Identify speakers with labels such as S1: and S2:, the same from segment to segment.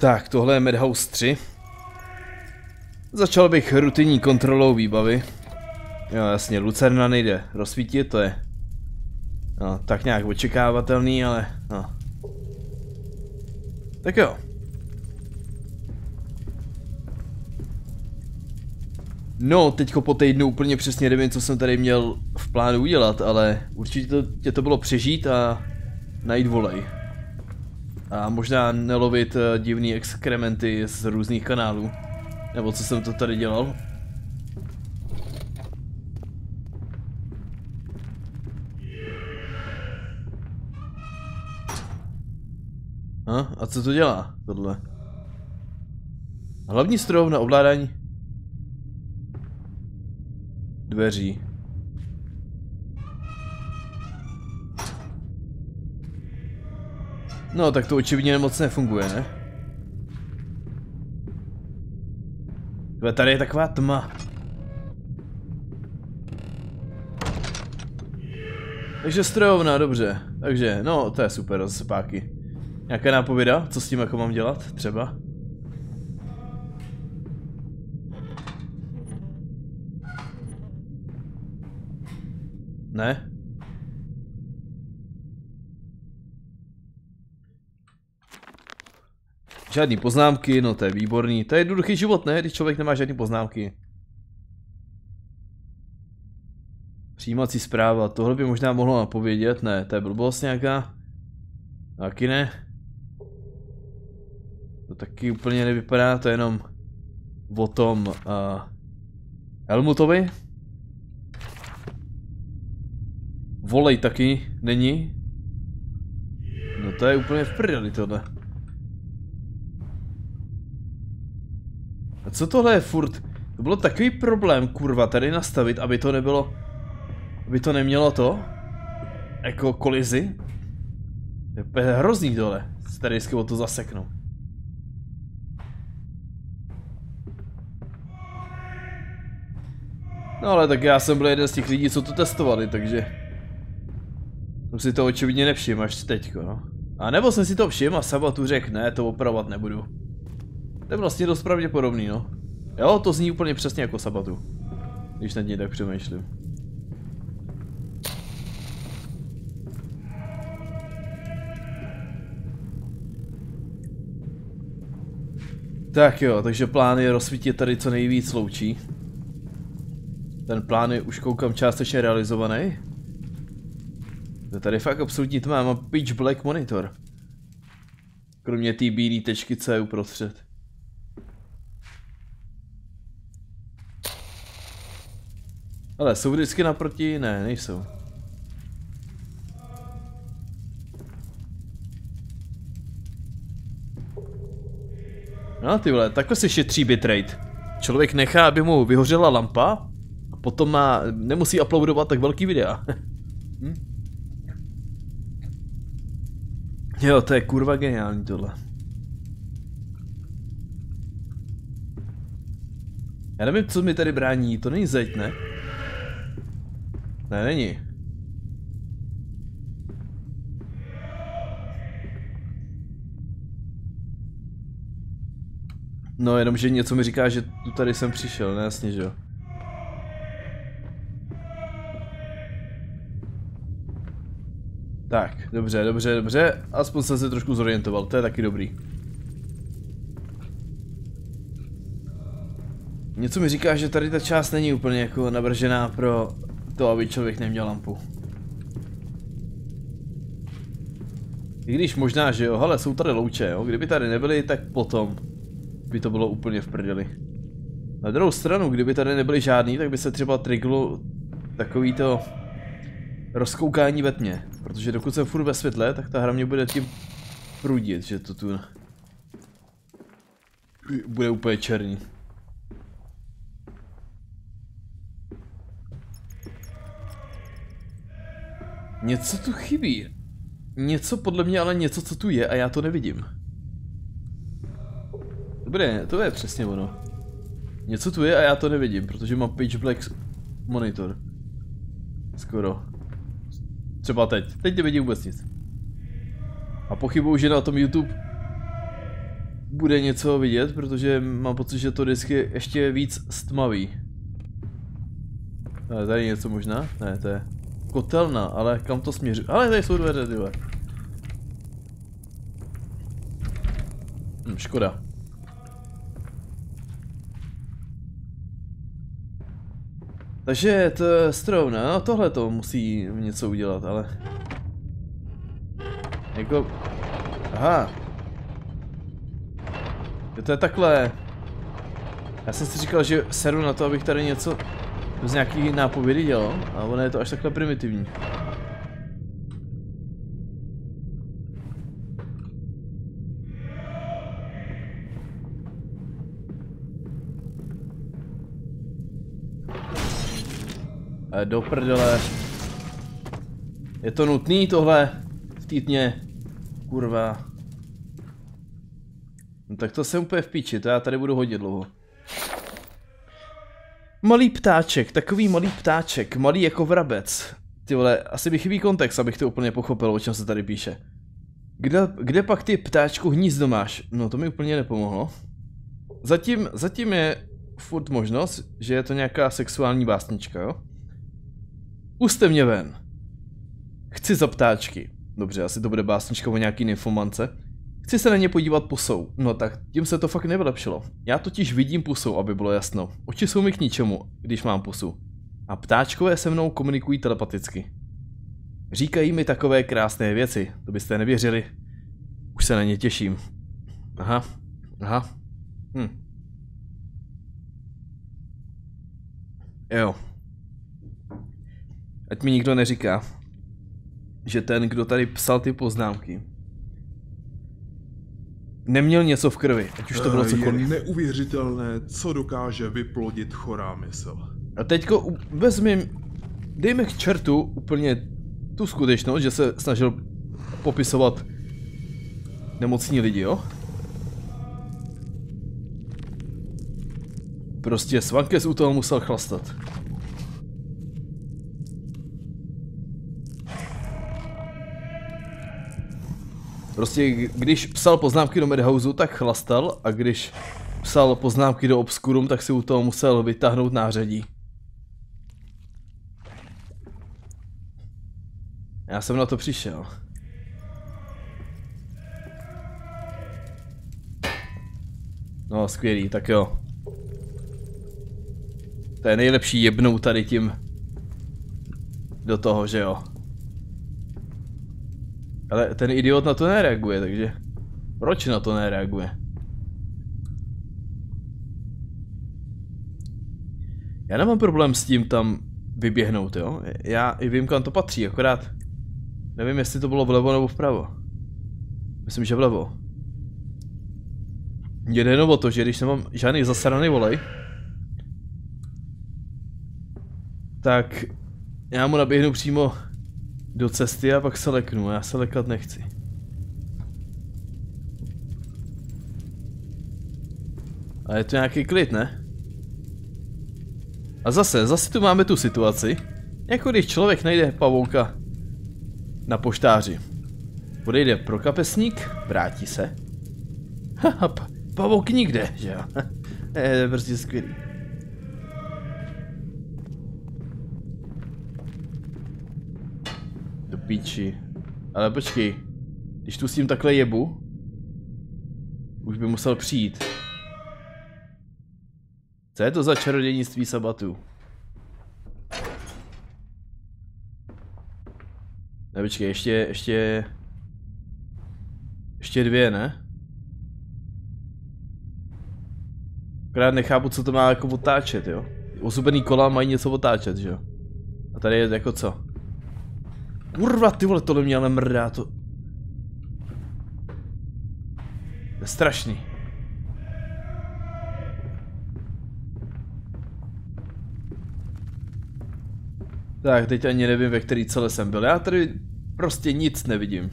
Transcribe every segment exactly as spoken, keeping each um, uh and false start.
S1: Tak, tohle je Madhouse tři. Začal bych rutinní kontrolou výbavy. Jo, jasně, lucerna nejde rozsvítit, to je no, tak nějak očekávatelný, ale no. Tak jo. No, teďko po týdnu úplně přesně nevím, co jsem tady měl v plánu udělat, ale určitě to, tě to bylo přežít a najít volej. A možná nelovit uh, divný exkrementy z různých kanálů. Nebo co jsem to tady dělal. A, a co to dělá, tohle? Hlavní stroj na ovládání dveří. No, tak to očividně moc nefunguje, ne? Tady je taková tma. Takže strojovna, dobře. Takže, no, to je super, zase páky. Nějaká nápověda? Co s tím jako mám dělat? Třeba? Ne? Žádný poznámky, no to je výborný. To je jednoduchý život, ne? Když člověk nemá žádný poznámky. Přijímací zpráva, tohle by možná mohlo napovědět, ne, to je blbost nějaká. Taky ne. To taky úplně nevypadá, to je jenom o tom uh, Helmutovi. Volej taky není. No to je úplně v prdeli tohle. A co tohle je furt? To bylo takový problém, kurva, tady nastavit, aby to nebylo... Aby to nemělo to? Jako kolizi? To je hrozný tohle. Tady vždycky o to zaseknu. No ale tak já jsem byl jeden z těch lidí, co to testovali, takže... Jsem si to očividně nevšiml až teďko, no. A nebo jsem si to všiml a Sabatu řekl, ne, to opravovat nebudu. To je vlastně dost pravděpodobný, no. Jo, to zní úplně přesně jako Sabatu. Když nad ní tak přemýšlím. Tak jo, takže plán je rozsvítit tady co nejvíc loučí. Ten plán je už koukám částečně realizovaný. To tady fakt absolutní tma, mám pitch black monitor. Kromě té bílé tečky, co je uprostřed. Ale jsou vždycky naproti? Ne, nejsou. No ty vole, takhle se šetří bitrate. Člověk nechá, aby mu vyhořela lampa a potom má, nemusí uploadovat tak velký videa. hm? Jo, to je kurva geniální tohle. Já nevím, co mi tady brání, to není zeď, ne? Ne, není. No, jenom, že něco mi říká, že tu tady jsem přišel, ne, jasně, že jo. Tak, dobře, dobře, dobře, aspoň jsem se trošku zorientoval, to je taky dobrý. Něco mi říká, že tady ta část není úplně jako navržená pro to, aby člověk neměl lampu. I když možná, že jo, hele, jsou tady louče, jo, kdyby tady nebyly, tak potom by to bylo úplně v prdeli. Na druhou stranu, kdyby tady nebyly žádný, tak by se třeba triglo takový to rozkoukání ve tmě. Protože dokud jsem furt ve světle, tak ta hra mě bude tím prudit, že to tu bude úplně černý. Něco tu chybí. Něco podle mě, ale něco, co tu je a já to nevidím. Dobré, to je přesně ono. Něco tu je a já to nevidím, protože mám pitch black monitor. Skoro. Třeba teď. Teď nevidím vůbec nic. A pochybuju, že na tom YouTube bude něco vidět, protože mám pocit, že to disk je ještě víc stmavý. Ale tady něco možná? Ne, to je kotelna, ale kam to směřuje? Ale tady jsou dveře, tyhle. Hm, škoda. Takže to je strovna, no tohle to musí něco udělat, ale... Jako... Aha. To je takhle. Já jsem si říkal, že seru na to, abych tady něco z nějaký nápovědy dělal, a ono je to až takhle primitivní. Ale do prdele. Je to nutný tohle chtít mě, kurva. No tak to jsem úplně v píči, to já tady budu hodit dlouho. Malý ptáček, takový malý ptáček, malý jako vrabec. Ty vole, asi mi chybí kontext, abych to úplně pochopil, o čem se tady píše. Kde, kde pak ty ptáčku hnízdo máš? No to mi úplně nepomohlo. Zatím, zatím je furt možnost, že je to nějaká sexuální básnička, jo? Puste mě ven. Chci za ptáčky. Dobře, asi to bude básnička o nějaký nymfomance. Chci se na ně podívat pusou. No tak tím se to fakt nevylepšilo. Já totiž vidím pusou, aby bylo jasno. Oči jsou mi k ničemu, když mám pusu. A ptáčkové se mnou komunikují telepaticky. Říkají mi takové krásné věci, to byste nevěřili. Už se na ně těším. Aha, aha. Hm. Jo. Ať mi nikdo neříká, že ten, kdo tady psal ty poznámky, neměl něco v krvi, ať už to bylo cokoliv.
S2: Je neuvěřitelné, co dokáže vyplodit chorá mysl.
S1: A teďko vezmím, dejme k čertu úplně tu skutečnost, že se snažil popisovat nemocní lidi, jo? Prostě Svankes u toho musel chlastat. Prostě když psal poznámky do Madhouseu, tak chlastal, a když psal poznámky do Obscurum, tak si u toho musel vytáhnout nářadí. Já jsem na to přišel. No skvělý, tak jo. To je nejlepší jebnout tady tím do toho, že jo. Ale ten idiot na to nereaguje, takže proč na to nereaguje? Já nemám problém s tím tam vyběhnout, jo? Já i vím, kam to patří, akorát nevím, jestli to bylo vlevo nebo vpravo. Myslím, že vlevo. Jde jenom o to, že když nemám žádný zasraný volej, tak já mu naběhnu přímo do cesty a pak se leknu, já se lekat nechci. A je to nějaký klid, ne? A zase, zase tu máme tu situaci, jako když člověk najde pavouka na poštáři. Podejde pro kapesník, vrátí se. Haha, pa, pavouk nikde, že jo? Je prostě skvělý. Do píči. Ale počkej, když tu s tím takhle jebu, už by musel přijít. Co je to za čarodějnictví sabatu? Ne, počkej, ještě, ještě... Ještě dvě, ne? Akorát nechápu, co to má jako otáčet, jo? Ozubený kola mají něco otáčet, že jo? A tady je jako co? Kurva, ty vole, tohle mě ale mrdá, to... To je strašný. Tak, teď ani nevím, ve který celé jsem byl. Já tady prostě nic nevidím.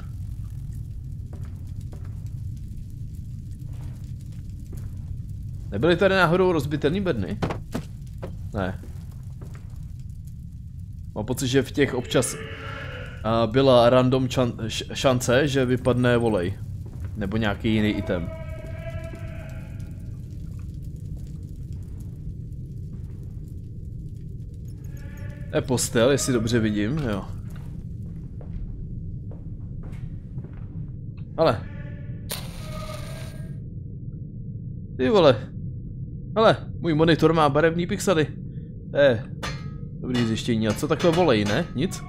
S1: Nebyly tady náhodou rozbitelný bedny? Ne. Mám pocit, že v těch občas uh, byla random šance, že vypadne volej. Nebo nějaký jiný item. To je postel, jestli dobře vidím, jo. Ale. Ty vole. Hele, můj monitor má barevný pixely. To je dobrý zjištění. A co takhle volej, ne? Nic?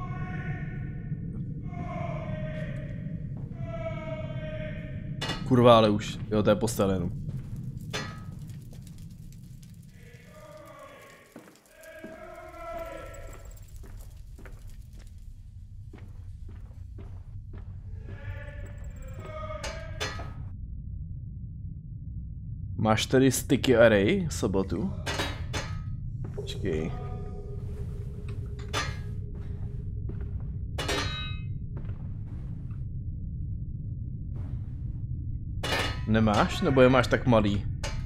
S1: Kurva, ale už. Jo, to je postel jenom. Máš tady sticky array, sobotu? Počkej. Nemáš? Nebo je máš tak malý?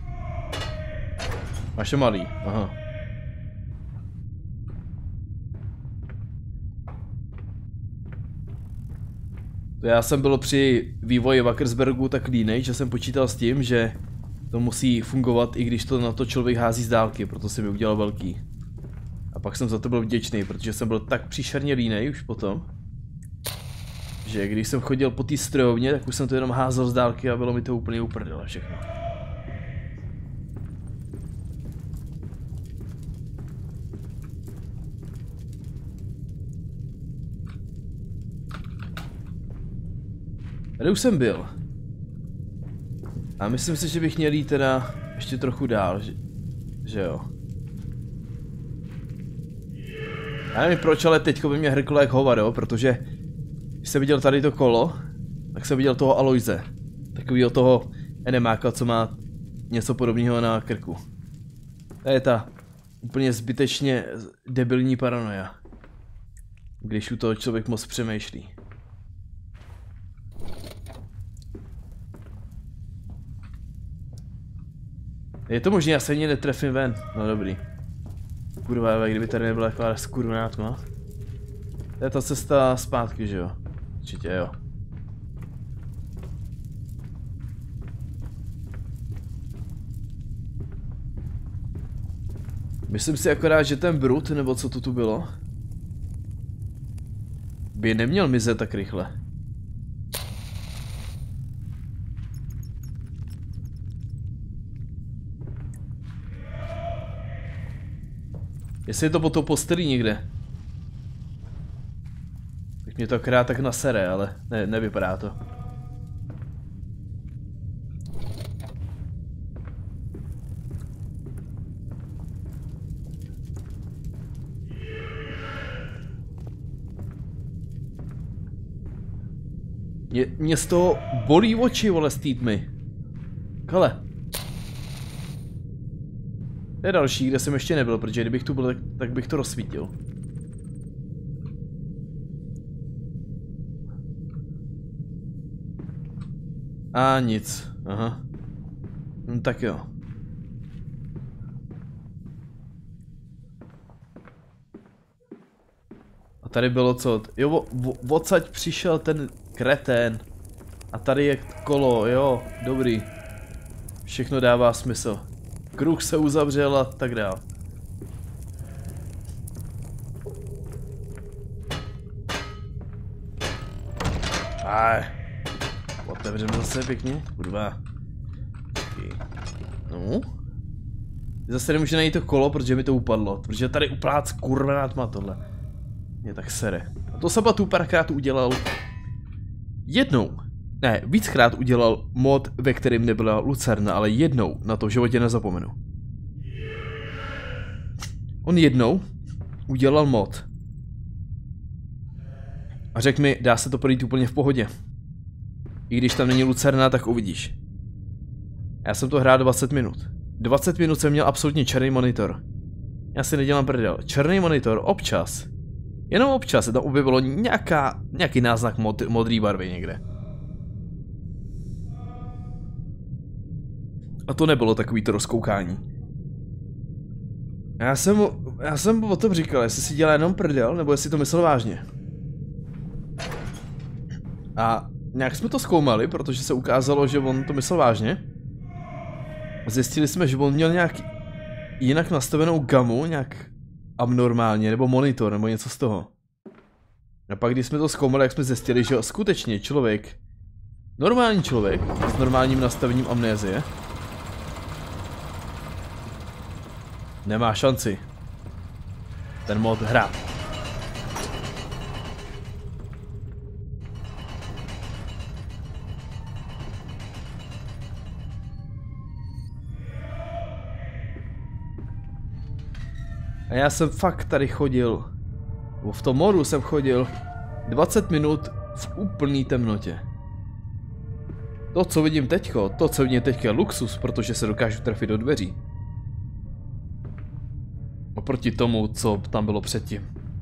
S1: Máš je malý, aha. To já jsem byl při vývoji Wackersbergu tak línej, že jsem počítal s tím, že to musí fungovat, i když to na to člověk hází z dálky, proto jsem mi udělal velký. A pak jsem za to byl vděčný, protože jsem byl tak příšerně línej už potom, že když jsem chodil po té strojovně, tak už jsem to jenom házel z dálky a bylo mi to úplně uprdele všechno. Tady už jsem byl. A myslím si, že bych měl jít teda ještě trochu dál, že, že jo. Já nevím proč, ale teďko by mě hrklo jak hovado, jo, protože když jsem viděl tady to kolo, tak jsem viděl toho Aloise. Takovýho toho enemáka, co má něco podobného na krku. To je ta úplně zbytečně debilní paranoia. Když u toho člověk moc přemýšlí. Je to možné, já se ani netrefím ven. No dobrý. Kurva, kdyby tady nebyla taková skurvená tma. To je ta cesta zpátky, že jo? Určitě jo. Myslím si akorát, že ten brut, nebo co to tu bylo, by neměl mizet tak rychle. Jestli je to po tou postelí někde, tak mě to akorát tak nasere, ale ne, nevypadá to. Mě, mě z toho bolí oči, vole, z té tmy. Kale. To je další, kde jsem ještě nebyl, protože kdybych tu byl, tak, tak bych to rozsvítil. A nic, aha. No, tak jo. A tady bylo co? Jo, odsaď přišel ten kretén. A tady je kolo, jo, dobrý. Všechno dává smysl. Kruh se uzavřel a tak dál. Aj. Otevřeme zase pěkně, kurva. No. Zase nemůžu najít to kolo, protože mi to upadlo. Protože tady uplác kurvená tma tohle. Mě tak sere. A to Sabatu tu párkrát udělal jednou. Ne, víckrát udělal mod, ve kterém nebyla lucerna, ale jednou na to v životě nezapomenu. On jednou udělal mod. A řekl mi, dá se to projít úplně v pohodě. I když tam není lucerna, tak uvidíš. Já jsem to hrál dvacet minut. dvacet minut jsem měl absolutně černý monitor. Já si nedělám prdel. Černý monitor občas. Jenom občas se tam objevilo nějaká, nějaký náznak mod, modrý barvy někde. A to nebylo takový to rozkoukání. Já jsem, já jsem o tom říkal, jestli si dělá jenom prdel, nebo jestli to myslel vážně. A nějak jsme to zkoumali, protože se ukázalo, že on to myslel vážně. Zjistili jsme, že on měl nějak jinak nastavenou gamu, nějak abnormálně, nebo monitor, nebo něco z toho. A pak když jsme to zkoumali, jak jsme zjistili, že skutečně člověk, normální člověk s normálním nastavením amnézie nemá šanci ten mod hrát. A já jsem fakt tady chodil, v tom modu jsem chodil dvacet minut v úplný temnotě. To, co vidím teďko, to, co vidím teďka je luxus, protože se dokážu trefit do dveří. Oproti tomu, co tam bylo předtím.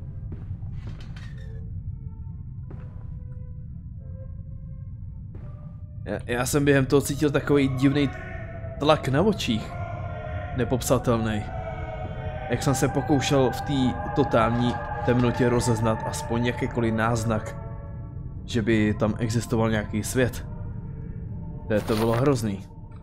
S1: Já, já jsem během toho cítil takový divný tlak na očích. Nepopsatelný. Jak jsem se pokoušel v té totální temnotě rozeznat aspoň jakýkoliv náznak, že by tam existoval nějaký svět. To, to bylo hrozný.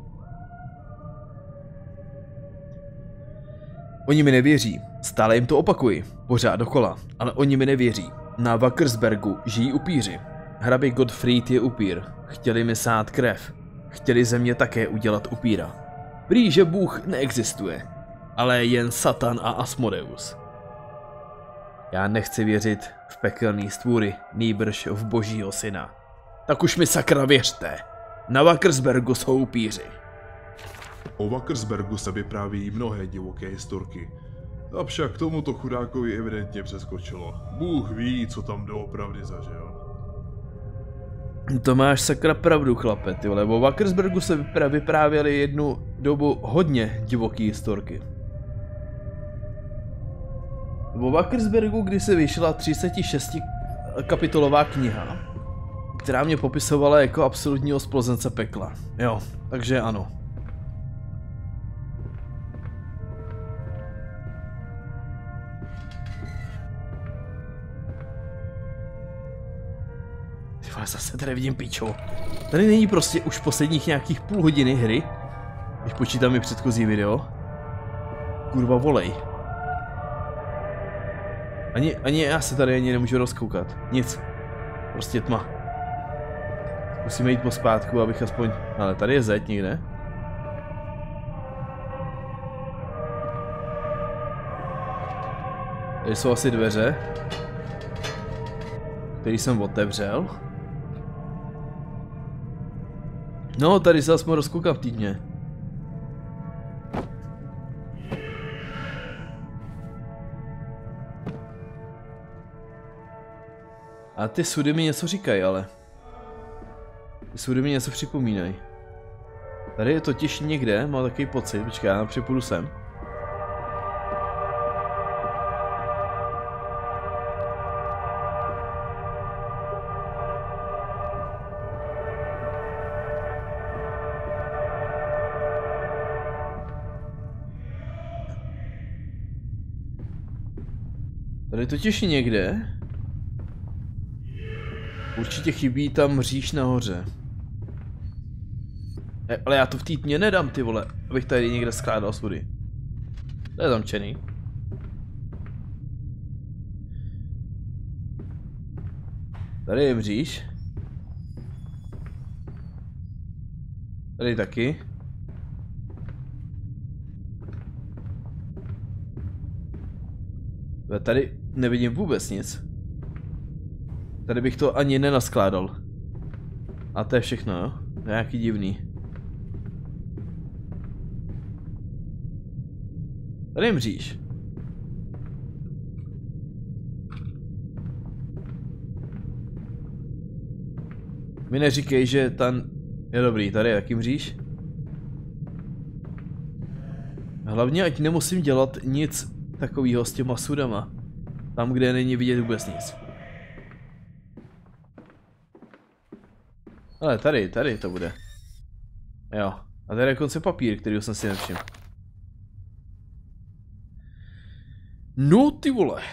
S1: Oni mi nevěří, stále jim to opakuji, pořád dokola, ale oni mi nevěří. Na Wackersbergu žijí upíři. Hrabě Gottfried je upír, chtěli mi sát krev, chtěli ze mě také udělat upíra. Prý, že Bůh neexistuje, ale jen Satan a Asmodeus. Já nechci věřit v pekelný stvůry, nýbrž v božího syna. Tak už mi sakra věřte, na Wackersbergu jsou upíři.
S2: O Wackersbergu se vypráví mnohé divoké historky. Avšak tomuto chudákovi evidentně přeskočilo. Bůh ví, co tam doopravdy zažil.
S1: To máš sakra pravdu, chlape, ty vole. O Wackersbergu se vyprávěly jednu dobu hodně divoký historky. O Wackersbergu, kdy se vyšla třicet šest kapitolová kniha, která mě popisovala jako absolutního splozence pekla. Jo, takže ano. Tyhle, zase tady vidím píčo. Tady není prostě už posledních nějakých půl hodiny hry, když počítám i předchozí video. Kurva, volej. Ani, ani já se tady ani nemůžu rozkoukat. Nic. Prostě tma. Musíme jít pospátku, abych aspoň... Ale tady je zeď někde. Tady jsou asi dveře, který jsem otevřel. No, tady se aspoň rozkoukám v týdně. A ty sudy mi něco říkají, ale. Ty sudy mi něco připomínají. Tady je totiž někde, mám takový pocit, počkej, já připůjdu sem. Tady totiž někde. Určitě chybí tam mříž nahoře. E, ale já to v té tmě nedám, ty vole, abych tady někde skládal sudy. To je zamčený. Tady je mříž. Tady taky. Tady nevidím vůbec nic. Tady bych to ani nenaskládal. A to je všechno, jo? Nějaký divný. Tady je mříž. Mi neříkej, že ten je dobrý, tady je taky mříž. Hlavně ať nemusím dělat nic takového s těma sudama. Tam, kde není vidět vůbec nic. Ale tady, tady to bude. Jo. A tady je konce papír, který jsem si nevšiml. No ty vole.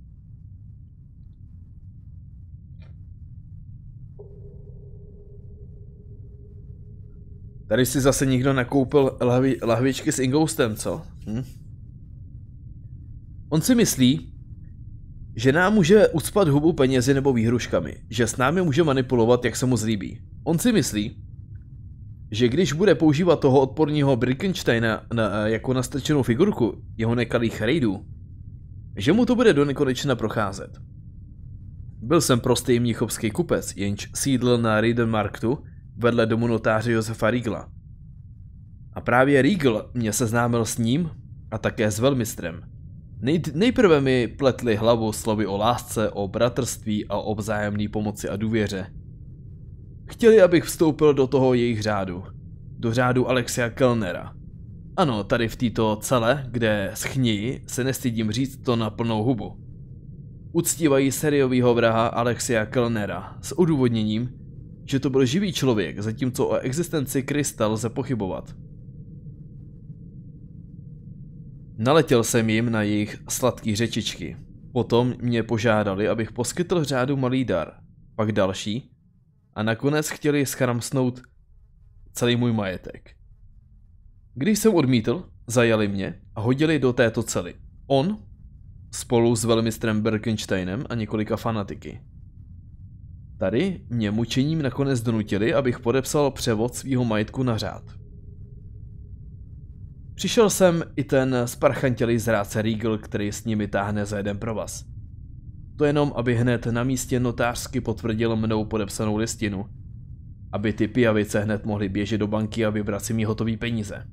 S1: Tady si zase někdo nakoupil lahvi, lahvičky s ingoustem, co? Hm? On si myslí, že nám může ucpat hubu penězi nebo výhruškami, že s námi může manipulovat, jak se mu zlíbí. On si myslí, že když bude používat toho odporního Birkensteina na, jako nastrčenou figurku jeho nekalých rejdů, že mu to bude do nekonečna procházet. Byl jsem prostý mnichovský kupec, jenž sídlil na Riedenmarktu vedle domu notáře Josefa Riegla. A právě Riegl mě seznámil s ním a také s velmistrem. Nej, nejprve mi pletli hlavu slovy o lásce, o bratrství a o vzájemné pomoci a důvěře. Chtěli, abych vstoupil do toho jejich řádu. Do řádu Alexia Kellnera. Ano, tady v této cele, kde schněji, se nestydím říct to na plnou hubu. Uctívají sériovýho vraha Alexia Kellnera s odůvodněním, že to byl živý člověk, zatímco o existenci Krista lze pochybovat. Naletěl jsem jim na jejich sladký řečičky. Potom mě požádali, abych poskytl řádu malý dar, pak další, a nakonec chtěli schramsnout celý můj majetek. Když jsem odmítl, zajali mě a hodili do této cely. On spolu s velmistrem Birkensteinem a několika fanatiky. Tady mě mučením nakonec donutili, abych podepsal převod svýho majetku na řád. Přišel jsem i ten sparchantělý zrádce Riegl, který s nimi táhne za jeden provaz. To jenom, aby hned na místě notářsky potvrdil mnou podepsanou listinu, aby ty pijavice hned mohly běžet do banky a vybrat si mi hotový peníze.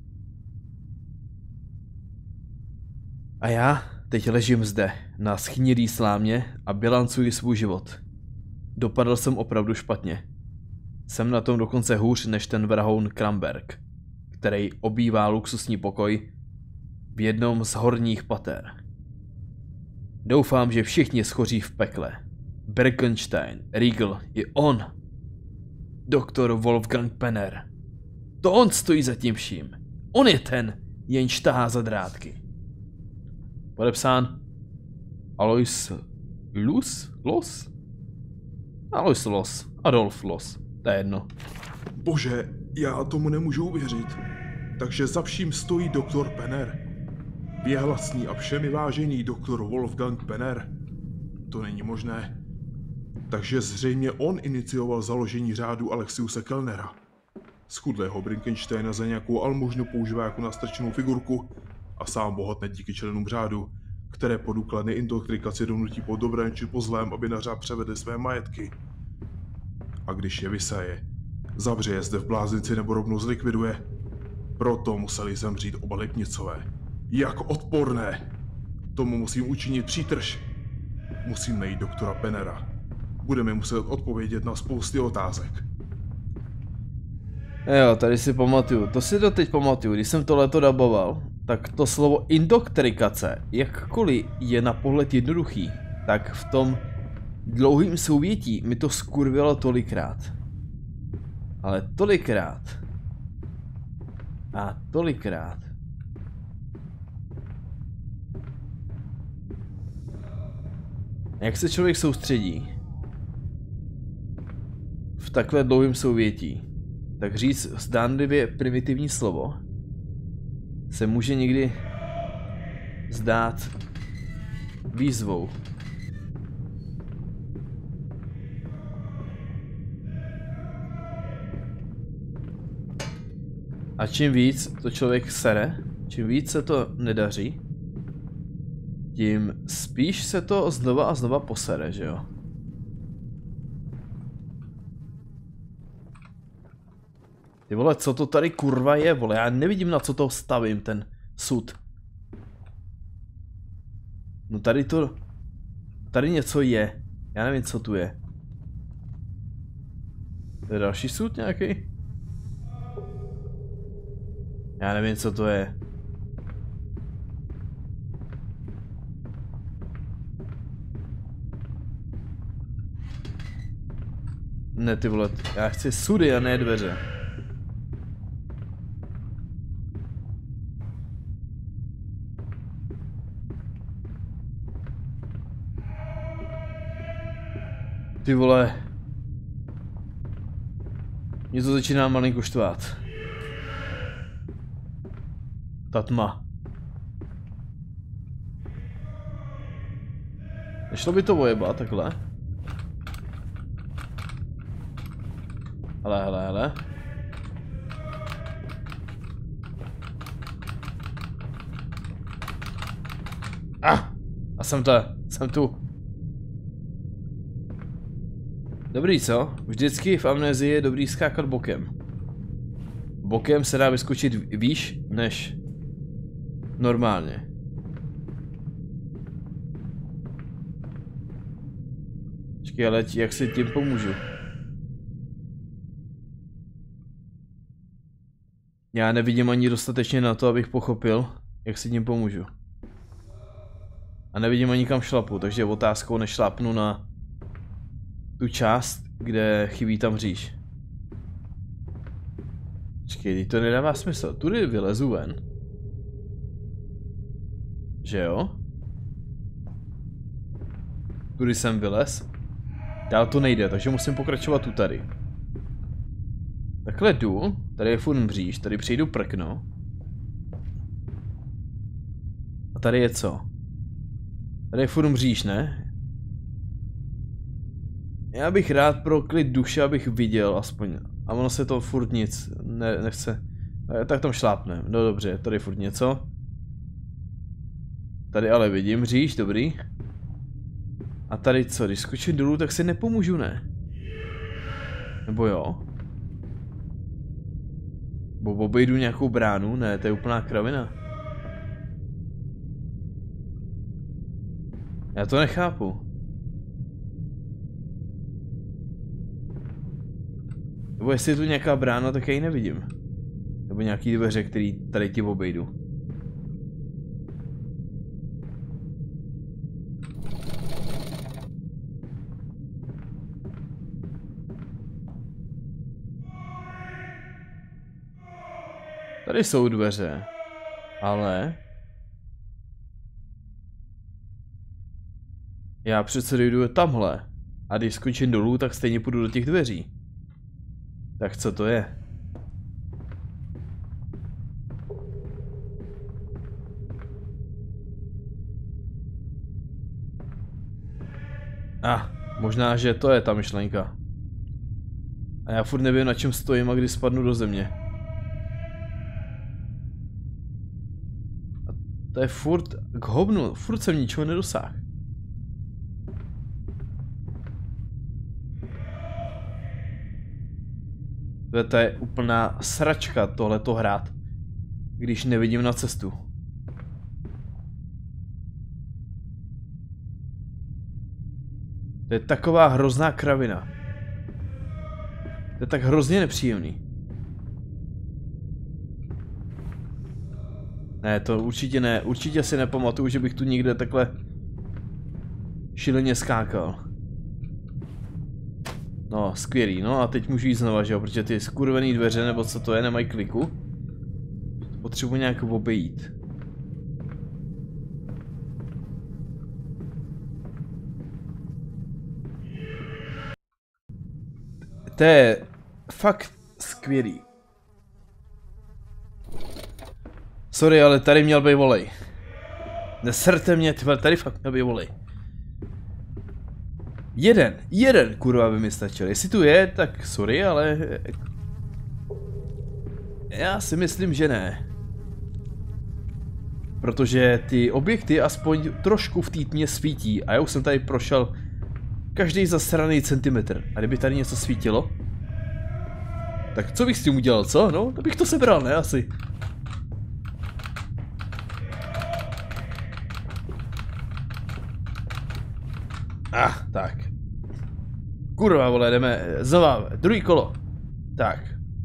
S1: A já teď ležím zde, na schnilý slámě a bilancuji svůj život. Dopadl jsem opravdu špatně. Jsem na tom dokonce hůř než ten vrahoun Kramberg, který obývá luxusní pokoj v jednom z horních pater. Doufám, že všichni schoří v pekle. Birkenstein, Riegl, i on. Doktor Wolfgang Penner. To on stojí za tím vším. On je ten, jenž tahá za drátky. Podepsán Alois Lus? Los? Alois Los. Adolf Los. To je jedno.
S2: Bože, já tomu nemůžu uvěřit. Takže za vším stojí doktor Penner. Věhlasný a všemi vážený doktor Wolfgang Penner. To není možné. Takže zřejmě on inicioval založení řádu Alexiuse Kellnera. Schudlého Birkensteina za nějakou almužnu používá jako nastrčenou figurku a sám bohatne díky členům řádu, které po důkladné indoktrikaci donutí po dobrém či po zlém, aby na řád převedli své majetky. A když je vysaje, zavře je zde v bláznici nebo rovnou zlikviduje. Proto museli zemřít oba Lipnicové. Jak odporné! Tomu musím učinit přítrž. Musím najít doktora Pennera. Budeme muset odpovědět na spousty otázek.
S1: Jo, tady si pamatuju, to si doteď pamatuju, když jsem tohleto daboval, tak to slovo indoktrikace, jakkoliv je na pohled jednoduchý, tak v tom dlouhým souvětí mi to skurvilo tolikrát. Ale tolikrát. A tolikrát. Jak se člověk soustředí v takhle dlouhým souvětí, tak říct zdánlivě primitivní slovo se může někdy zdát výzvou. A čím víc to člověk sere, čím víc se to nedaří, tím spíš se to znova a znova posere, že jo? Ty vole, co to tady kurva je, vole, já nevidím, na co to stavím, ten sud. No tady to... Tady něco je, já nevím, co tu je. To je další sud nějaký? Já nevím, co to je. Ne, ty vole, já chci sudy a ne dveře. Ty vole. Mě to začíná malinko štvát. Ta tma. Nešlo by to ojebat takhle? Hele, hele, hele. Ah! A jsem to, jsem tu. Dobrý, co? Vždycky v amnézii je dobrý skákat bokem. Bokem se dá vyskočit výš než normálně. Počkej, ale jak si tím pomůžu? Já nevidím ani dostatečně na to, abych pochopil, jak si tím pomůžu. A nevidím ani kam šlapu, takže otázkou nešlápnu na tu část, kde chybí tam říš. Počkej, to nedává smysl. Tudy vylezu ven. Že jo? Tudy jsem vylez. Dál to nejde, takže musím pokračovat tu tady. Takhle jdu, tady je furt mříž, tady přejdu prkno. A tady je co? Tady je furt mříž, ne? Já bych rád pro klid duše, abych viděl aspoň. A ono se to furt nic ne, nechce. Tak tam šlápne. No dobře, tady je furt něco. Tady ale vidím mříž, dobrý. A tady co, když skočím dolů, tak si nepomůžu, ne? Nebo jo? Bo obejdu nějakou bránu? Ne, to je úplná kravina. Já to nechápu. Nebo jestli je tu nějaká brána, tak já ji nevidím. Nebo nějaký dveře, který tady ti obejdu. Tady jsou dveře. Ale... Já přece dojdu tamhle. A když skočím dolů, tak stejně půjdu do těch dveří. Tak co to je? Ah, možná, že to je ta myšlenka. A já furt nevím, na čem stojím a kdy spadnu do země. A to je furt k hovnu, furt jsem ničeho nedosáhl. To je úplná sračka tohleto hrát, když nevidím na cestu. To je taková hrozná kravina. To je tak hrozně nepříjemný. Ne, to určitě ne. Určitě si nepamatuju, že bych tu někde takhle šíleně skákal. No, skvělý, no a teď můžu jít znova, že jo, protože ty skurvený dveře, nebo co to je, nemají kliku. Potřebuji nějak obejít. To je fakt skvělý. Sorry, ale tady měl být volej. Neserte mě, tyhle, tady fakt měl být volej. Jeden, jeden kurva by mi stačil. Jestli tu je, tak sorry, ale... Já si myslím, že ne. Protože ty objekty aspoň trošku v té tmě svítí a já už jsem tady prošel každý zasraný centimetr. A kdyby tady něco svítilo, tak co bych s tím udělal, co? No, to bych to sebral, ne? Asi. Ah, tak. Kurva, vole, jdeme znova, druhý kolo. Tak.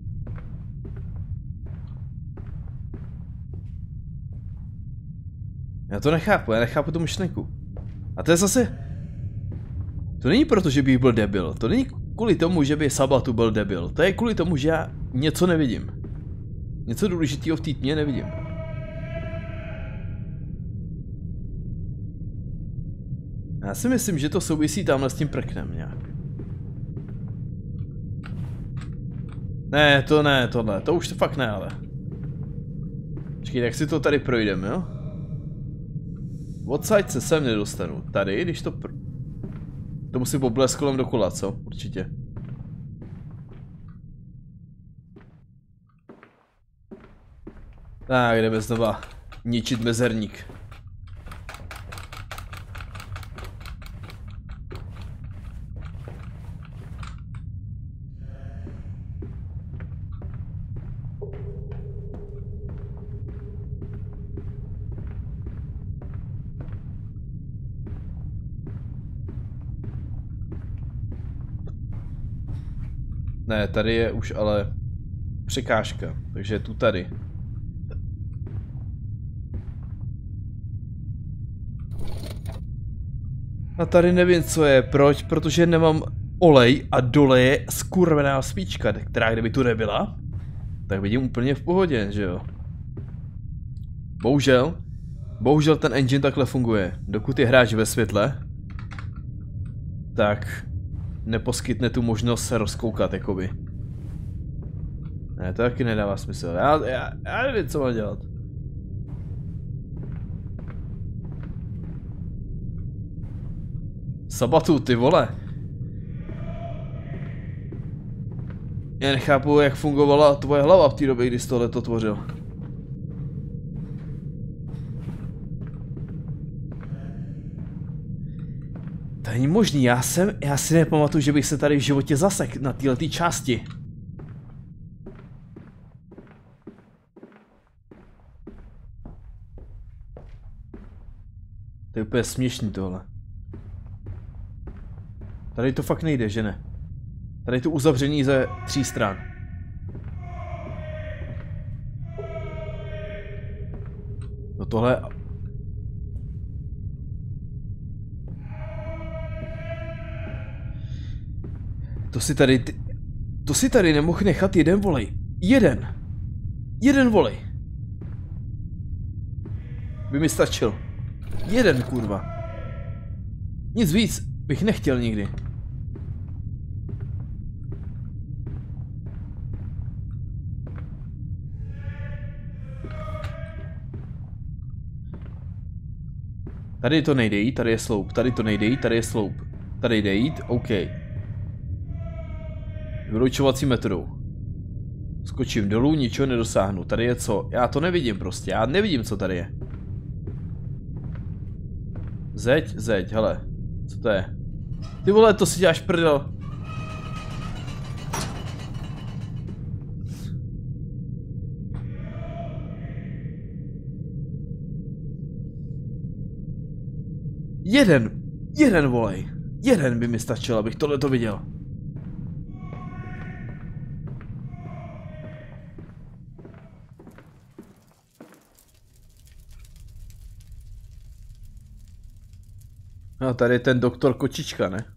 S1: Já to nechápu, já nechápu tu myšlenku. A to je zase... To není proto, že bych byl debil, to není kvůli tomu, že by Sabatu byl debil. To je kvůli tomu, že já něco nevidím. Něco důležitého v té tmě nevidím. Já si myslím, že to souvisí tamhle s tím prknem nějak. Ne, to ne, tohle, to už to fakt ne, ale. Počkej, tak si to tady projdeme, jo? Odsaď se sem nedostanu. Tady, když to pr... To musí poblézt kolem dokola, co? Určitě. Tak, jdeme znova ničit mezerník. Ne, tady je už ale překážka, takže tu tady. A tady nevím, co je, proč, protože nemám olej a dole je skurvená spíčka, která kdyby tu nebyla, tak vidím úplně v pohodě, že jo. Bohužel, bohužel ten engine takhle funguje. Dokud je hráč ve světle, tak neposkytne tu možnost se rozkoukat, jakoby. Ne, to taky nedává smysl. Já, já, já nevím, co mám dělat. Sabatu, ty vole. Já nechápu, jak fungovala tvoje hlava v té době, kdy jsi tohle to tvořil. To není možný, já jsem, já si nepamatuju, že bych se tady v životě zasek na této části. To je úplně směšný tohle. Tady to fakt nejde, že ne? Tady je to uzavření ze tří stran. No tohle... To si tady... Ty... To si tady nemohl nechat jeden volej. Jeden. Jeden volej. By mi stačil. Jeden, kurva. Nic víc bych nechtěl nikdy. Tady to nejde jít, tady je sloup. Tady to nejde jít, tady je sloup. Tady jde jít, OK. Vyloučovací metodou. Skočím dolů, ničeho nedosáhnu. Tady je co? Já to nevidím prostě, já nevidím, co tady je. Zeď, zeď, hele. Co to je? Ty vole, to si děláš prdel. Jeden, jeden volej. Jeden by mi stačil, abych tohle to viděl. No, tady je ten doktor Kočička, ne?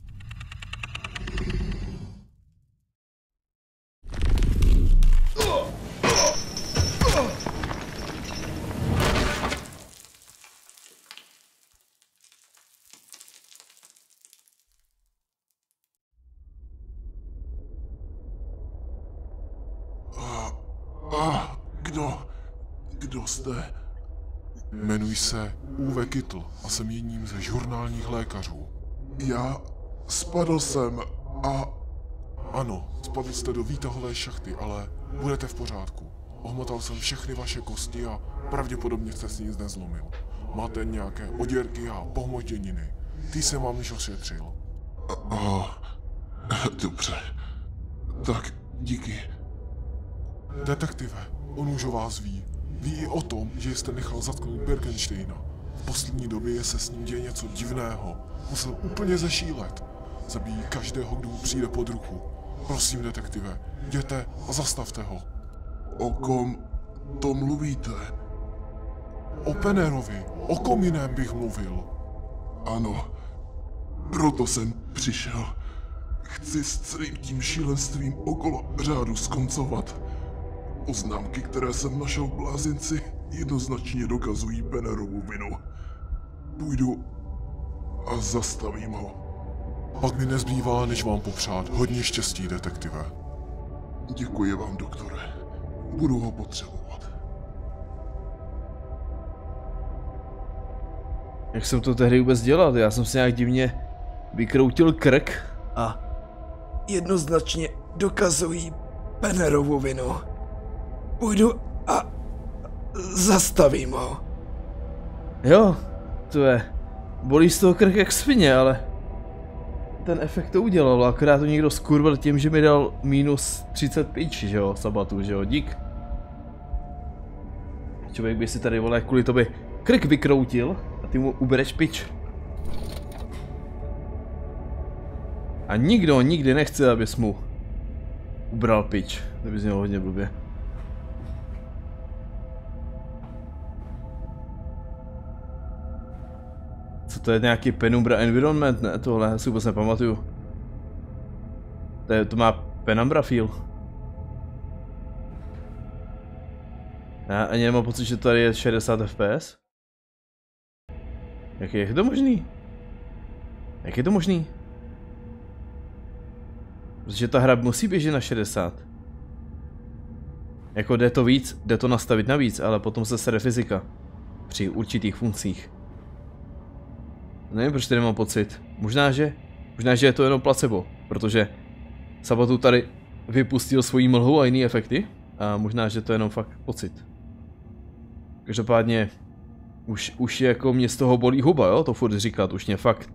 S2: A kdo? Kdo jste? Jmenuji se Uwe Kittel a jsem jedním ze žurnálních lékařů. Já spadl jsem a... Ano, spadl jste do výtahové šachty, ale budete v pořádku. Ohmotal jsem všechny vaše kosti a pravděpodobně jste si nic nezlomil. Máte nějaké oděrky a pohmotěniny. Ty jsem vám již ošetřil. Oh, dobře. Tak, díky. Detektive, on už o vás ví. Ví i o tom, že jste nechal zatknout Birkensteina. V poslední době se s ním děje něco divného. Musel úplně zešílet. Zabíjí každého, kdo mu přijde pod ruku. Prosím, detektive, jděte a zastavte ho. O kom to mluvíte? O Pennerovi. O kom jiném bych mluvil? Ano, proto jsem přišel. Chci s celým tím šílenstvím okolo řádu skoncovat. Poznámky, které jsem našel v blázinci, jednoznačně dokazují Pennerovu vinu. Půjdu a zastavím ho. Pak mi nezbývá, než vám popřát hodně štěstí, detektive. Děkuji vám, doktore. Budu ho potřebovat.
S1: Jak jsem to tehdy vůbec dělal? Já jsem se nějak divně vykroutil krk.
S3: A jednoznačně dokazují Pennerovu vinu. Půjdu a zastavím ho.
S1: Jo, to je. Bolí z toho krk jak svině, ale ten efekt to udělal, akorát to někdo skurvil tím, že mi dal minus třicet pitch, že jo, sabatu, že jo, dík. Člověk by si tady, vole, kvůli tobě krk vykroutil a ty mu ubereš pitch. A nikdo nikdy nechce, abys mu ubral pitch, to by znělo hodně blbě. Co to je, nějaký Penumbra environment, ne? Tohle já si vůbec nepamatuju. To, je, to má Penumbra feel. Já ani nemám pocit, že tady je šedesát F P S. Jak je, jak je to možný? Jak je to možný? Protože ta hra musí běžet na šedesát. Jako jde to víc, jde to nastavit navíc, ale potom se sere fyzika. Při určitých funkcích. Nevím, proč tady nemám pocit. Možná, že, možná, že je to jenom placebo, protože Sabatu tady vypustil svoji mlhu a jiné efekty. A možná, že to je jenom fakt pocit. Každopádně už, už jako mě z toho bolí huba, jo, to furt říkat, už mě fakt.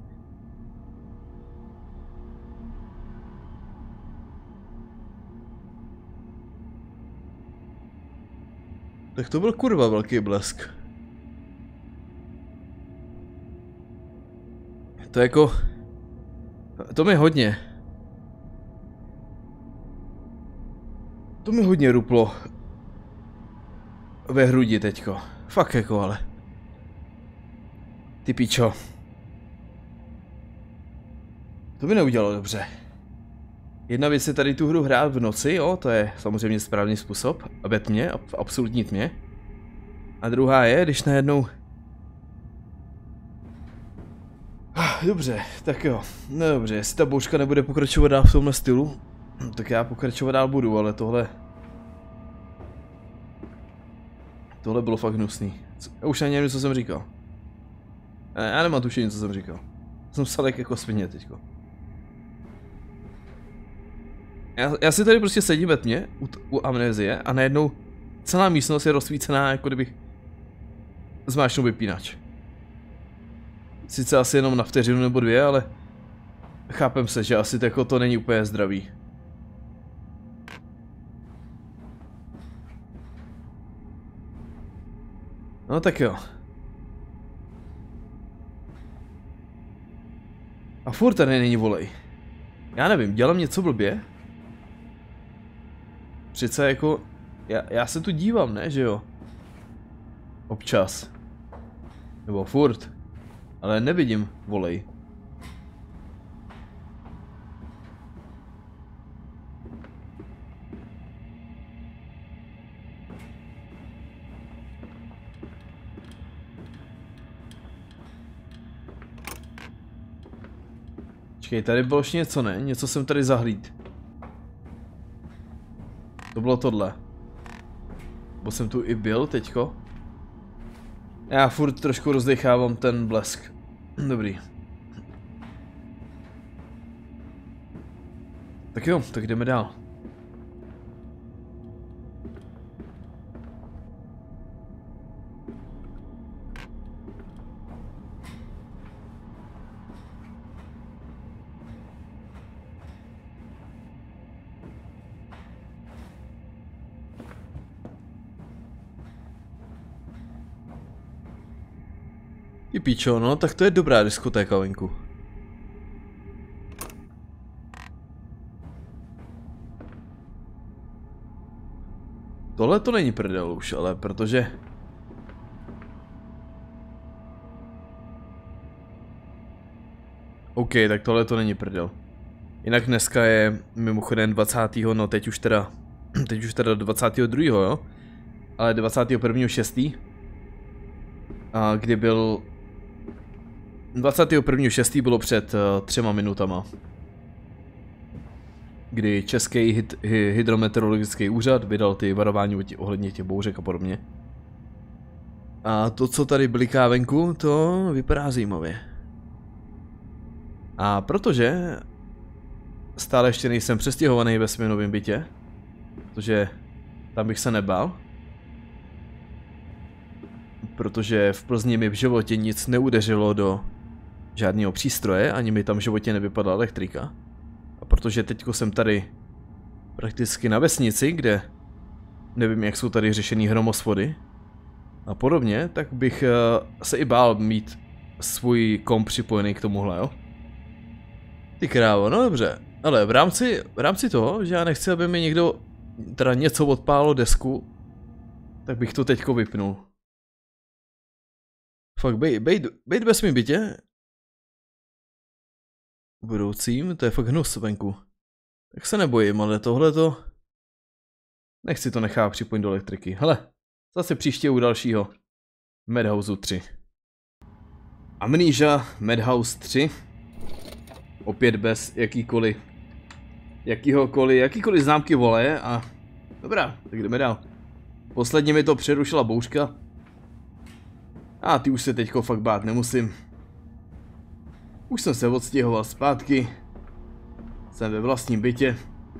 S1: Tak to byl kurva velký blesk. To jako... To mi hodně. To mi hodně ruplo. Ve hrudi teďko. Fakt jako, ale. Ty pičo. To mi neudělalo dobře. Jedna věc je tady tu hru hrát v noci, jo, to je samozřejmě správný způsob. A ve tmě, v absolutní tmě. A druhá je, když najednou... Dobře, tak jo. No dobře, jestli ta bouřka nebude pokračovat dál v tomhle stylu, tak já pokračovat dál budu, ale tohle... Tohle bylo fakt hnusný. Já už ani nevím, co jsem říkal. Já nemám tušení, co jsem říkal. Jsem salek jako svině teďko. Já, já si tady prostě sedím ve tmě, u, u amnézie, a najednou celá místnost je rozsvícená, jako kdybych zmáčknul vypínač. Sice asi jenom na vteřinu nebo dvě, ale chápem se, že asi jako to není úplně zdravý. No tak jo. A furt tady není volej. Já nevím, dělám něco blbě? Přece jako... Já, já se tu dívám, ne, že jo? Občas. Nebo furt. Ale nevidím volej. Počkej, tady bylo ještě něco, ne? Něco jsem tady zahlíd. To bylo tohle. Bo jsem tu i byl teďko. Já furt trošku rozdechávám ten blesk. Dobrý. Tak jo, tak jdeme dál. Ty píčo, no, tak to je dobrá diskotéka venku. Tohle to není prdel už, ale protože... OK, tak tohle to není prdel. Jinak dneska je mimochodem dvacátého no teď už teda... Teď už teda dvacátého druhého jo? Ale dvacátého prvního šestého A kdy byl... dvacátého prvního šestého bylo před uh, třema minutama. Kdy Český hyd hydrometeorologický úřad vydal ty varování ohledně těch bouřek a podobně. A to, co tady bliká venku, to vypadá zajímavě. A protože stále ještě nejsem přestěhovaný ve svém novém bytě, protože tam bych se nebál, protože v Plzni mi v životě nic neudeřilo do žádného přístroje, ani mi tam v životě nevypadla elektrika. A protože teďko jsem tady prakticky na vesnici, kde nevím, jak jsou tady řešený hromosvody a podobně, tak bych se i bál mít svůj komp připojený k tomuhle, jo. Ty krávo, no dobře, ale v rámci, v rámci toho, že já nechci, aby mi někdo teda něco odpálilo desku, tak bych to teďko vypnul. Fakt, bejt, bejt, bejt ve svým bytě budoucím, to je fakt hnus venku. Tak se nebojím, ale tohleto nechci to nechat připojit do elektriky. Hele, zase příště u dalšího Madhouse tři. Amnesia Madhouse tři. Opět bez jakýkoliv, jakýhokoliv, jakýkoliv známky vole a dobrá, tak jdeme dál. Posledně mi to přerušila bouřka. A ty už se teďko fakt bát nemusím. Už jsem se odstěhoval zpátky. Jsem ve vlastním bytě.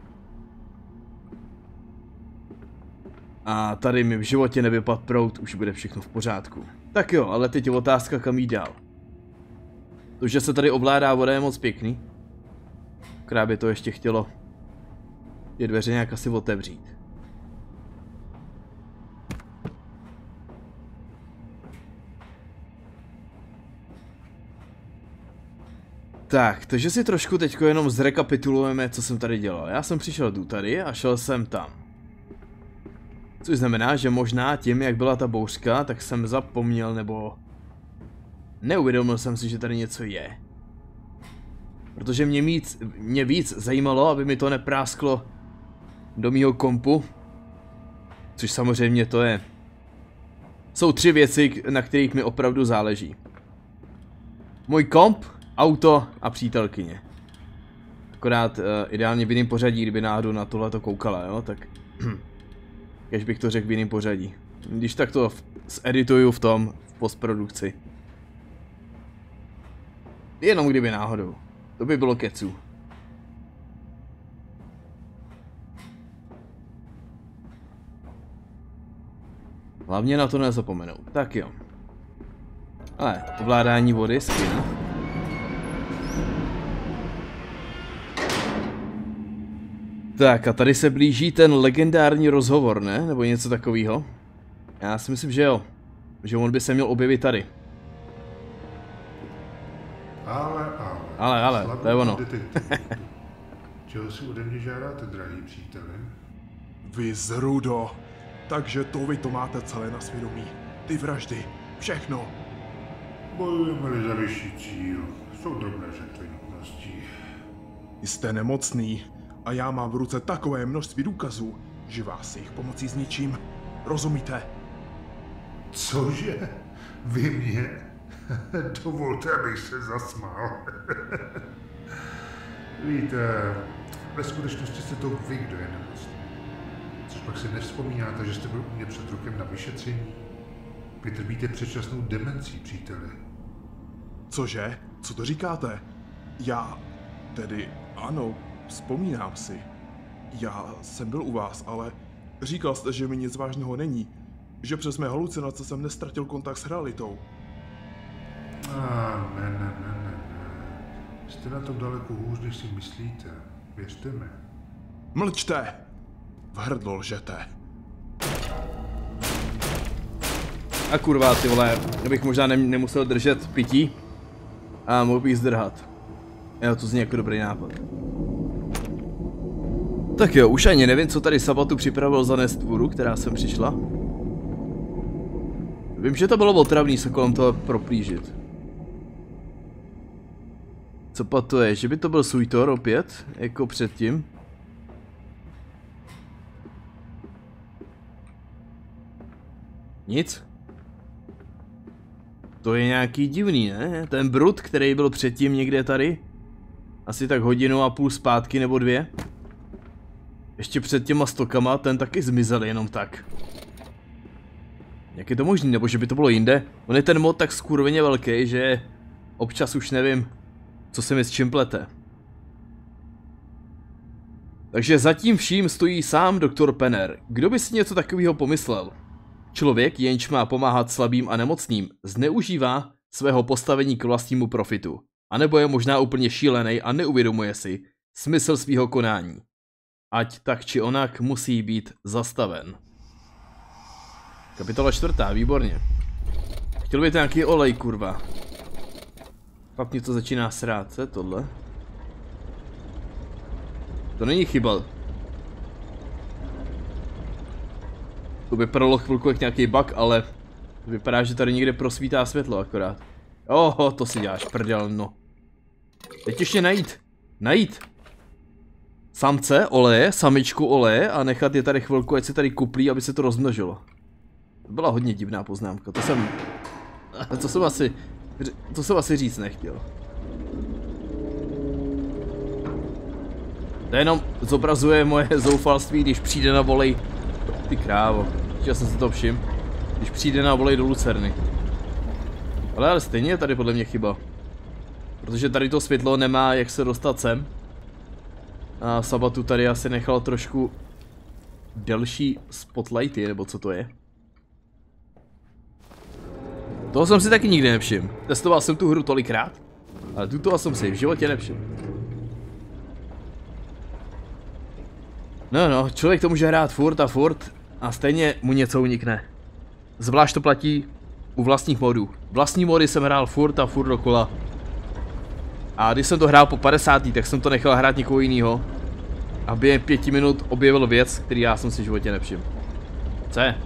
S1: A tady mi v životě nevypadl proud, už bude všechno v pořádku. Tak jo, ale teď je otázka, kam jít dál. To, že se tady ovládá voda, je moc pěkný. Akorát by to ještě chtělo ty dveře nějak asi otevřít. Tak, takže si trošku teďko jenom zrekapitulujeme, co jsem tady dělal. Já jsem přišel tu tady a šel jsem tam. Což znamená, že možná tím, jak byla ta bouřka, tak jsem zapomněl nebo neuvědomil jsem si, že tady něco je. Protože mě víc, mě víc zajímalo, aby mi to neprásklo do mýho kompu. Což samozřejmě to je. Jsou tři věci, na kterých mi opravdu záleží. Můj komp, auto a přítelkyně. Akorát uh, ideálně v jiném pořadí, kdyby náhodou na tohleto koukala, jo, tak kež bych to řekl v jiném pořadí. Když tak to zedituju v tom, v postprodukci. Jenom kdyby náhodou. To by bylo kecu. Hlavně na to nezapomenout. Tak jo. Ale ovládání vody, skvělé. Tak a tady se blíží ten legendární rozhovor, ne? Nebo něco takového. Já si myslím, že jo. Že on by se měl objevit tady.
S4: Ale, ale.
S1: Ale, ale, to je ono.
S4: Čeho si ode mě žádáte, drahý příteli?
S2: Vy zrudo. Takže to vy to máte celé na svědomí. Ty vraždy. Všechno.
S4: Bojujeme-li za vyšší cíl. Jsou drobné žertvy nutností.
S2: Jste nemocný a já mám v ruce takové množství důkazů, že vás jejich pomocí zničím. Rozumíte?
S4: Cože? Vy mě? Dovolte, abych se zasmál. Víte, ve skutečnosti jste to vy, kdo je nemocný. Což pak si nevzpomínáte, že jste byl u mě před rokem na vyšetření? Vy trpíte předčasnou demencí, příteli.
S2: Cože? Co to říkáte? Já... Tedy, ano, vzpomínám si. Já jsem byl u vás, ale říkal jste, že mi nic vážného není. Že přes mé halucinace jsem nestratil kontakt s realitou.
S4: A ne, ne, ne, ne, ne. Jste na tom daleko hůř, než si myslíte. Věřte mi.
S2: Mlčte! V hrdlo lžete.
S1: A kurva, ty vole, abych možná ne nemusel držet pití a mohl bych zdrhat. Jo, to zní jako dobrý nápad. Tak jo, už ani nevím, co tady Sabatu připravil za nestvůru, která sem přišla. Vím, že to bylo otravný se kolem toho proplížit. Co pa to je? Že by to byl Suitor opět? Jako předtím? Nic? To je nějaký divný, ne? Ten Brut, který byl předtím někde tady? Asi tak hodinu a půl zpátky nebo dvě? Ještě před těma stokama ten taky zmizel jenom tak. Jak je to možný, nebo že by to bylo jinde? On je ten mod tak skurveně velký, že občas už nevím, Co se mi s čím plete? Takže zatím vším stojí sám doktor Penner. Kdo by si něco takového pomyslel? Člověk, jenž má pomáhat slabým a nemocným, zneužívá svého postavení k vlastnímu profitu. A nebo je možná úplně šílený a neuvědomuje si smysl svého konání. Ať tak či onak musí být zastaven. Kapitola čtvrtá, výborně. Chtěl být nějaký olej, kurva. Fakt mě to začíná srát, co je tohle? To není chyba. To vypadalo chvilku jak nějaký bug, ale vypadá, že tady někde prosvítá světlo akorát. Oho, to si děláš, prdel, no. Teď ještě najít. Najít. Samce oleje, samičku oleje a nechat je tady chvilku, ať se tady kuplí, aby se to rozmnožilo. To byla hodně divná poznámka, to jsem... To jsem asi... To jsem asi říct nechtěl. To jenom zobrazuje moje zoufalství, když přijde na volej. Ty krávo, chtěl jsem si to všim. Když přijde na volej do Lucerny. Ale, ale stejně je tady podle mě chyba. Protože tady to světlo nemá jak se dostat sem. A Sabatu tady asi nechal trošku delší spotlighty, nebo co to je. Toho jsem si taky nikdy nevšiml. Testoval jsem tu hru tolikrát, ale tuto jsem si v životě nevšiml. No no, člověk to může hrát furt a furt a stejně mu něco unikne. Zvlášť to platí u vlastních modů. Vlastní mody jsem hrál furt a furt dokola. A když jsem to hrál po padesátý, tak jsem to nechal hrát někoho jiného. A během pěti minut objevil věc, který já jsem si v životě nevšiml. Co je?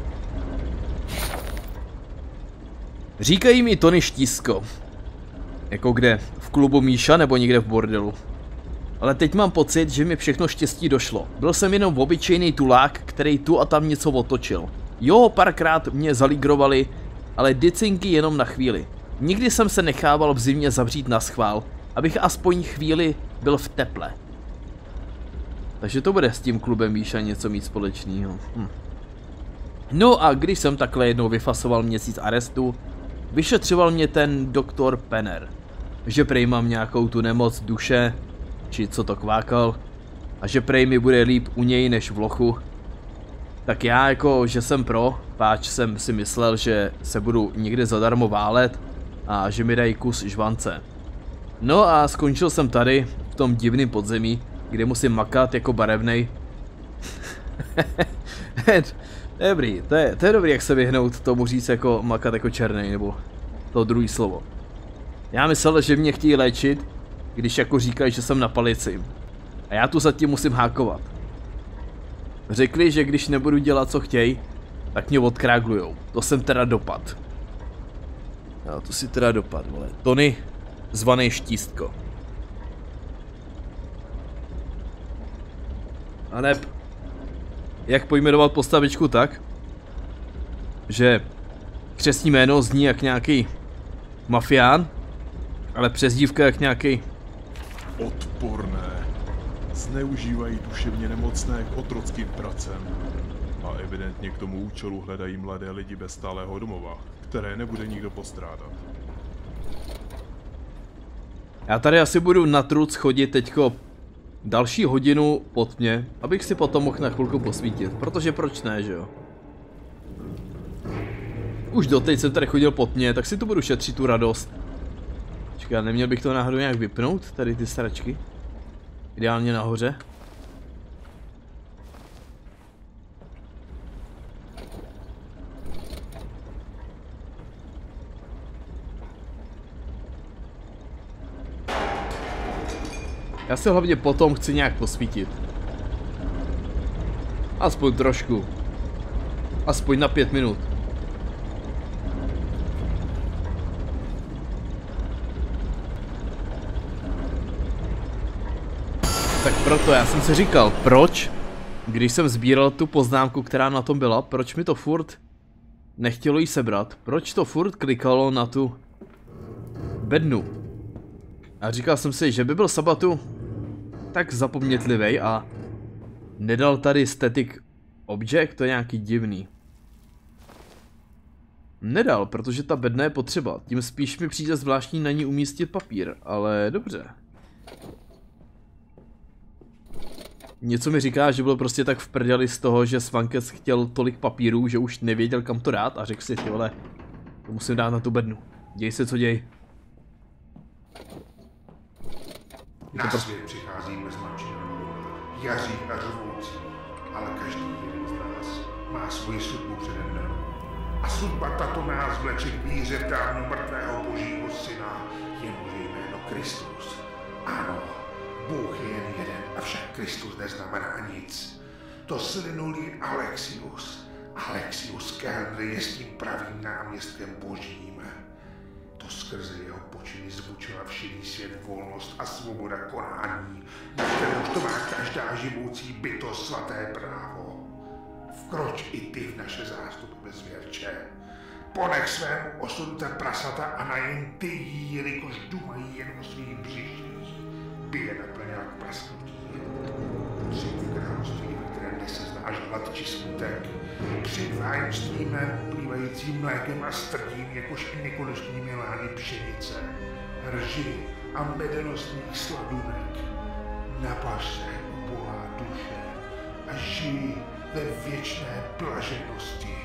S1: Říkají mi Tony Štísko. Jako kde? V klubu Míša nebo někde v bordelu? Ale teď mám pocit, že mi všechno štěstí došlo. Byl jsem jenom obyčejný tulák, který tu a tam něco otočil. Jo, párkrát mě zaligrovali, ale dicinky jenom na chvíli. Nikdy jsem se nechával v zimě zavřít na schvál, abych aspoň chvíli byl v teple. Takže to bude s tím klubem Míša něco mít společného. Hm. No a když jsem takhle jednou vyfasoval měsíc arestu, vyšetřoval mě ten doktor Penner. Že prej mám nějakou tu nemoc duše, či co to kvákal, a že prej mi bude líp u něj než v lochu. Tak já jako, že jsem pro, páč jsem si myslel, že se budu někde zadarmo válet a že mi dají kus žvance. No a skončil jsem tady, v tom divném podzemí, kde musím makat jako barevnej. Dobrý, to je, to je dobrý, jak se vyhnout tomu říct jako makat jako černej, nebo to druhý slovo. Já myslel, že mě chtějí léčit, když jako říkají, že jsem na palici. A já tu zatím musím hákovat. Řekli, že když nebudu dělat, co chtějí, tak mě odkráglujou. To jsem teda dopad. No, to si teda dopad, vole. Tony, zvaný Štístko. A neb, jak pojmenovat postavičku tak, že křestní jméno zní jak nějaký mafián, ale přezdívka jak nějaký
S2: odporné. Zneužívají duševně nemocné k otrockým pracem. A evidentně k tomu účelu hledají mladé lidi bez stálého domova, které nebude nikdo postrádat.
S1: Já tady asi budu na truc chodit teďko další hodinu pod mě, abych si potom mohl na chvilku posvítit, protože proč ne, že jo? Už doteď jsem tady chodil pod mě, tak si tu budu šetřit tu radost. Čeká, neměl bych to náhodou nějak vypnout, tady ty sračky? Ideálně nahoře. Já se hlavně potom chci nějak posvítit. Aspoň trošku. Aspoň na pět minut. Tak proto já jsem si říkal, proč, když jsem sbíral tu poznámku, která na tom byla, proč mi to furt nechtělo jí sebrat, proč to furt klikalo na tu bednu. A říkal jsem si, že by byl Sabatu tak zapomnětlivý a nedal tady static object, to je nějaký divný. Nedal, protože ta bedna je potřeba. Tím spíš mi přijde zvláštní na ní umístit papír, ale dobře. Něco mi říká, že byl prostě tak v prdeli z toho, že Svankes chtěl tolik papírů, že už nevěděl kam to dát a řekl si, ty vole, to musím dát na tu bednu. Děj se, co děj.
S4: Na svět přicházíme s mančinou, jaří a řvoucí, ale každý jeden z nás má svoji sudbu přede mnou. A sudba tato nás vleče k víře v dávno mrtvého božího syna, jemuž je jméno Kristus. Ano, Bůh je jen jeden, avšak Kristus neznamená nic. To slinulý Alexius. Alexius Kellner je s tím pravým náměstkem božím. To skrze jeho počiny zvučila v šedý svět volnost a svoboda konání, na kterouž to má každá živoucí bytost svaté právo. Vkroč i ty v naše zástupy bezvěrče. Ponech svému osudu ta prasata a najen ty jí, jelikož dumají jen o svých břiších, by je naplnila k prasknutí. Přijď království, ve kterém neseznáš hlad či smutek, přijď vájemství mém uplývajícím mlékem a strdím, jakož i nekonečnými lány pšenice, rži a medenostných sladunek. Napaš se, ubohá duše, a žij ve věčné blaženosti.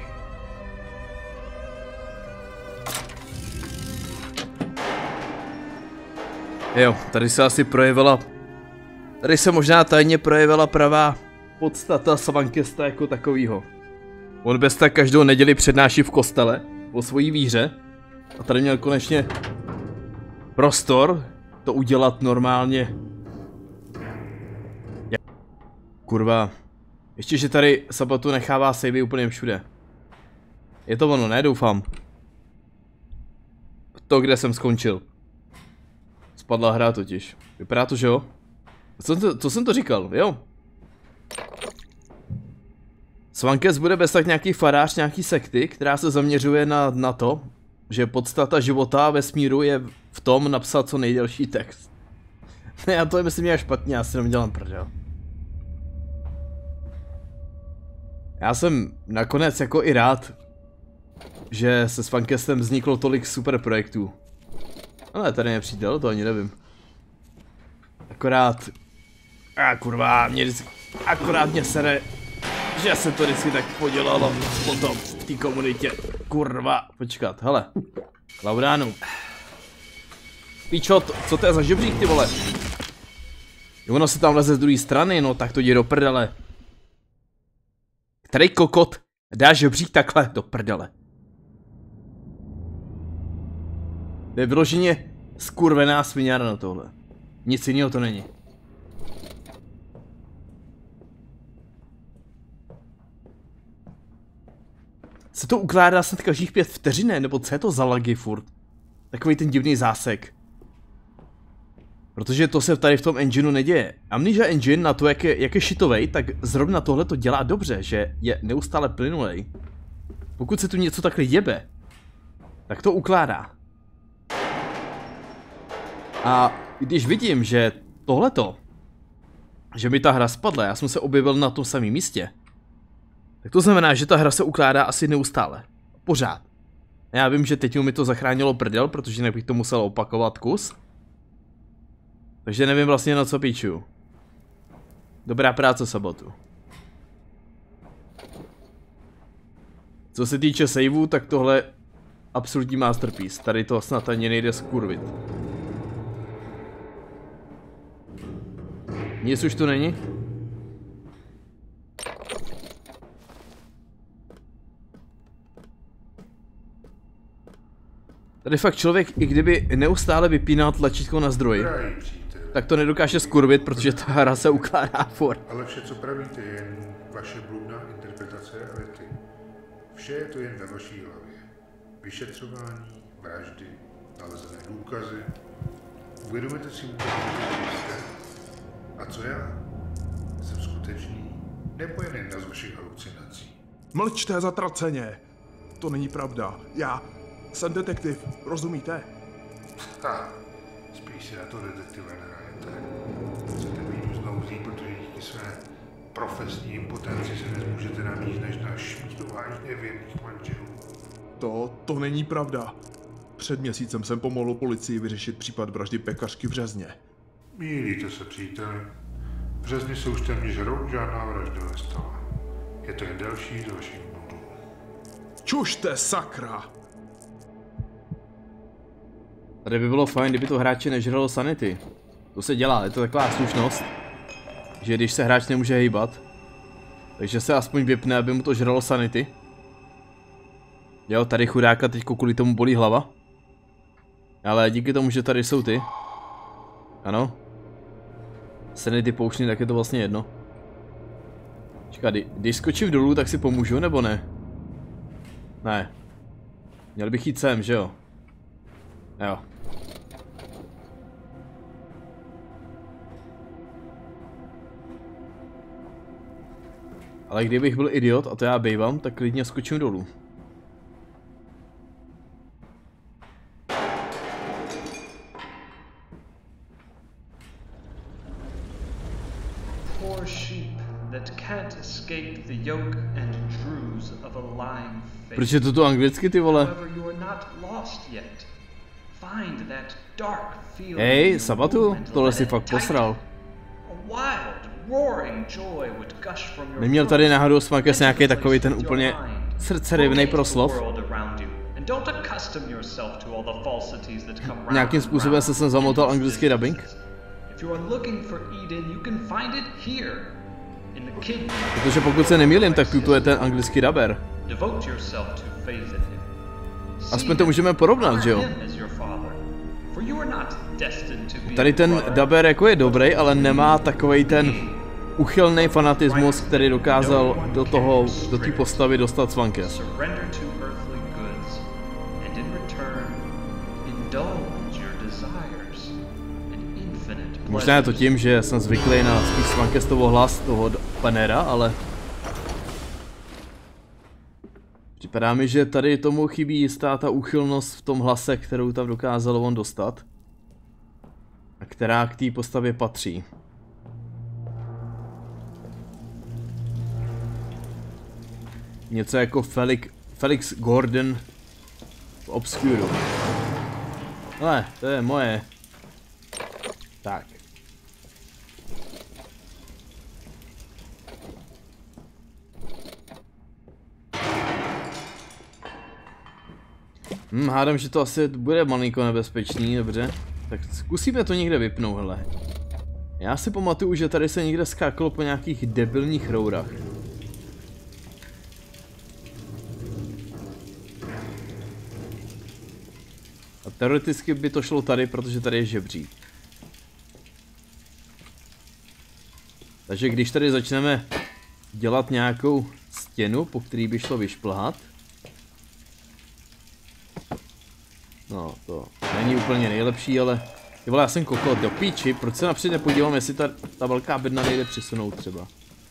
S1: Jo, tady se asi projevila, tady se možná tajně projevila pravá podstata Svankesta jako takovýho. On bez tak každou neděli přednáší v kostele o svojí víře a tady měl konečně prostor to udělat normálně. Kurva, ještě že tady Sabatu nechává savey úplně všude. Je to ono, ne? Doufám. To, kde jsem skončil. Spadla hra totiž. Vypadá to, že jo? Co, to, co jsem to říkal, jo? Svankes bude bez tak nějaký farář, nějaký sekty, která se zaměřuje na, na to, že podstata života a vesmíru je v tom napsat co nejdelší text. Ne, já to je myslím nějak špatně, já si jenom dělám prdel. Já jsem nakonec jako i rád, že se Svankestem vzniklo tolik super projektů. Ale tady je přítel, to ani nevím. Akorát... A kurva, mě vždycky... Akorát mě sere, že se to vždycky tak podělalo potom v té komunitě. Kurva, počkat, hele. Laudánu. Píčo, co to je za žebřík, ty vole? Ono se tam leze z druhé strany, no tak to jde do prdele. Který kokot dá žebřík takhle do prdele? To je vyloženě skurvená sviňára na tohle. Nic jiného to není. Se to ukládá snad každých pět vteřin, nebo co je to za lagy furt? Takový ten divný zásek. Protože to se tady v tom engineu neděje. Amnesia Engine na to, jak je, jak je šitovej, tak zrovna tohle to dělá dobře, že je neustále plynulej. Pokud se tu něco takhle jebe, tak to ukládá. A když vidím, že tohleto, že mi ta hra spadla, já jsem se objevil na tom samém místě, tak to znamená, že ta hra se ukládá asi neustále. Pořád. Já vím, že teď mi to zachránilo prdel, protože jinak bych to musel opakovat kus. Takže nevím vlastně na co píču. Dobrá práce, Sabatu. Co se týče saveů, tak tohle absolutní masterpiece. Tady to snad ani nejde skurvit. Nic už tu není? Tady fakt člověk, i kdyby neustále vypínal tlačítko na zdroj, tak to nedokáže skurvit, protože ta hra se ukládá furt.
S4: Ale vše, co pravíte, je jen vaše bludná interpretace reality. Vše je to jen ve vaší hlavě. Vyšetřování, vraždy, nalezené důkazy. Uvědomujete si vůbec, že jste? A co já? Jsem skutečný? Nebo jen jedna z vašich halucinací?
S2: Mlčte zatraceně. To není pravda. Já jsem detektiv, rozumíte?
S4: Ha, spíš si na to detektiva nehrajete. Chcete být uznouzí, protože díky své profesní impotenci se nezmůžete na víc než na šmídování nevěrných manželů.
S2: To, to není pravda. Před měsícem jsem pomohl policii vyřešit případ vraždy pekařky v Březně.
S4: Mýlíte se, příteli. V Březni se už téměř rok žádná vražda nestala. Je to jen další z vašich bludů.
S2: Čušte, sakra!
S1: Tady by bylo fajn, kdyby to hráči nežralo sanity. To se dělá, je to taková slušnost, že když se hráč nemůže hejbat, takže se aspoň vypne, aby mu to žralo sanity. Jo, tady chudáka teďko kvůli tomu bolí hlava. Ale díky tomu, že tady jsou ty. Ano. Sanity poušny, tak je to vlastně jedno. Čekat, když skočím dolů, tak si pomůžu, nebo ne? Ne. Měl bych jít sem, že jo? Jo. Ale kdybych byl idiot, a to já bývám, tak klidně skočím dolů.
S5: Poor sheep that can't escape the yoke and druse of a lying faith.
S1: Proč je to tu anglicky, ty vole?
S5: However, you are not lost yet. Find that dark feeling.
S1: Hej, Sabatu, tohle si fakt posral. Neměl tady náhodou Smakes nějaký takový ten úplně srdcerivnej proslov? Nějakým způsobem se jsem zamotal anglický dubbing? Protože pokud se nemýlím, tak tuto je ten anglický dubber. Aspoň to můžeme porovnat, že jo? Tady ten dubber jako je dobrý, ale nemá takovej ten uchylný fanatismus, který dokázal do toho, do té postavy dostat Smakes. Možná je to tím, že jsem zvyklý na spíš Smakestovo hlas toho Penera, ale připadá mi, že tady tomu chybí jistá ta úchylnost v tom hlase, kterou tam dokázal on dostat. A která k té postavě patří. Něco jako Felix, Felix Gordon v Obscuru. Ale, to je moje. Tak. Hm, hádám, že to asi bude malinko nebezpečný, dobře. Tak zkusíme to někde vypnout, hele. Já si pamatuju, že tady se někde skákalo po nějakých debilních rourách. A teoreticky by to šlo tady, protože tady je žebřík. Takže když tady začneme dělat nějakou stěnu, po který by šlo vyšplhat. No, to není úplně nejlepší, ale ty vole, já jsem kokot, do píči, proč se napřed nepodívám, jestli ta, ta velká bedna nejde přisunout třeba.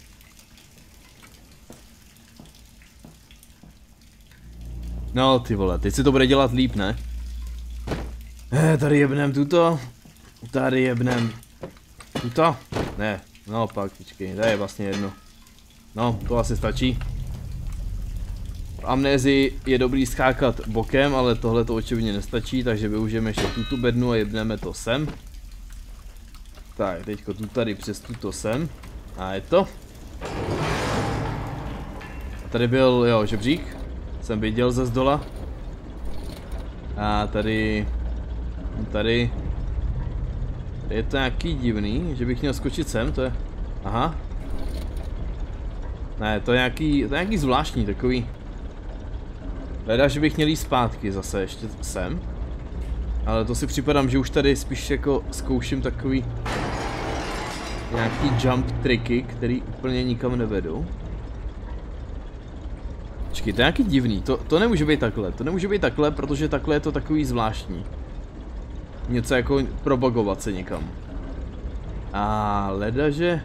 S1: No ty vole, teď si to bude dělat líp, ne? Eh, tady jebnem tuto, tady jebnem tuto, ne, naopak, počkej, to je vlastně jedno. No, to asi stačí. V Amnézii je dobrý skákat bokem, ale tohle to očividně nestačí, takže využijeme ještě tuto bednu a jebneme to sem. Tak, teďko tu tady přes tuto sem. A je to. A tady byl, jo, žebřík. Jsem viděl ze zdola. A tady... Tady... Je to nějaký divný, že bych měl skočit sem, to je... Aha. Ne, to je nějaký, to je nějaký zvláštní, takový... Leda, že bych měl jít zpátky zase ještě sem. Ale to si připadám, že už tady spíš jako zkouším takový... Nějaký jump triky, který úplně nikam nevedou. Počkej, to je nějaký divný, to, to nemůže být takhle, to nemůže být takhle, protože takhle je to takový zvláštní. Něco jako probagovat se někam. A leda, že...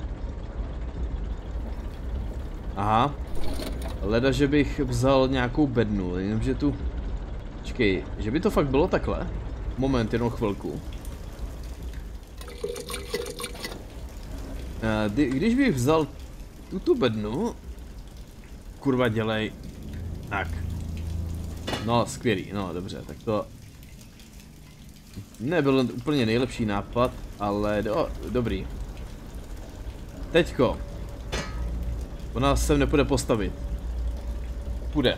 S1: Aha. Leda, že bych vzal nějakou bednu, jenomže tu... Počkej, že by to fakt bylo takhle? Moment, jenom chvilku. A, když bych vzal tuto bednu... Kurva, dělej. Tak. No, skvělý, no dobře, tak to nebyl úplně nejlepší nápad, ale do, dobrý. Teďko. On nás sem nepůjde postavit. Půjde.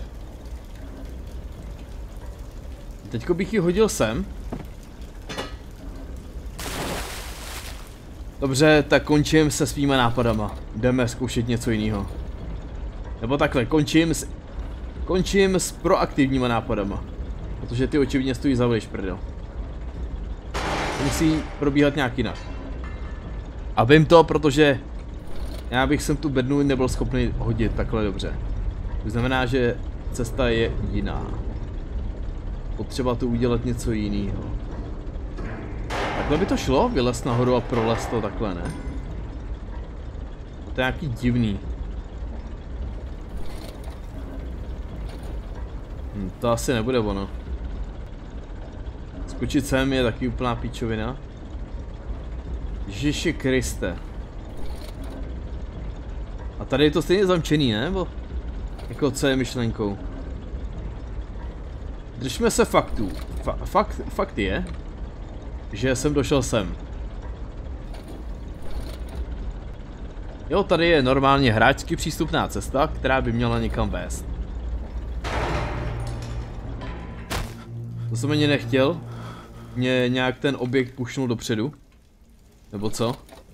S1: Teďko bych ji hodil sem. Dobře, tak končím se svýma nápadama. Jdeme zkoušet něco jiného. Nebo takhle, končím s... Končím s proaktivníma nápadama. Protože ty očividně stojí za vliš, prdel. Musí probíhat nějak jinak. A vím to, protože já bych sem tu bednu nebyl schopný hodit takhle dobře. To znamená, že cesta je jiná. Potřeba tu udělat něco jiného. Takhle by to šlo? Vylez nahoru a prolez to takhle, ne? To je nějaký divný. Hm, to asi nebude ono. Skočit sem je taky úplná píčovina. Ježiši Kriste. A tady je to stejně zamčený, ne? Bo jako co je myšlenkou? Držme se faktů. Fa fakt, fakt je, že jsem došel sem. Jo, tady je normálně hráčsky přístupná cesta, která by měla někam vést. To jsem ani nechtěl. Mě nějak ten objekt pušnul dopředu. Nebo co?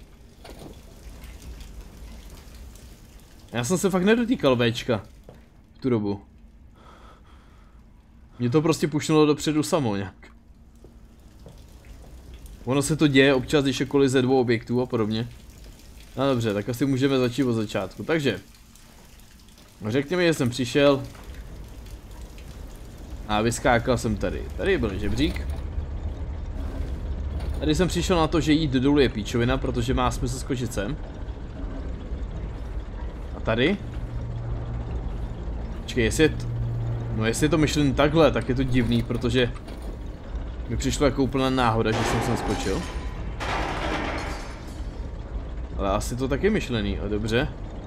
S1: Já jsem se fakt nedotýkal Včka v tu dobu. Mě to prostě pušnulo dopředu samo nějak. Ono se to děje občas, když je kolize dvou objektů a podobně. No dobře, tak asi můžeme začít od začátku. Takže řekněme, že jsem přišel a vyskákal jsem tady. Tady byl žebřík. Tady jsem přišel na to, že jít dolů je píčovina, protože má smysl skočit sem. A tady? Počkej, jestli je to... No jestli je to myšlen takhle, tak je to divný, protože mi přišlo jako úplná náhoda, že jsem sem skočil. Ale asi to taky myšlený, a dobře.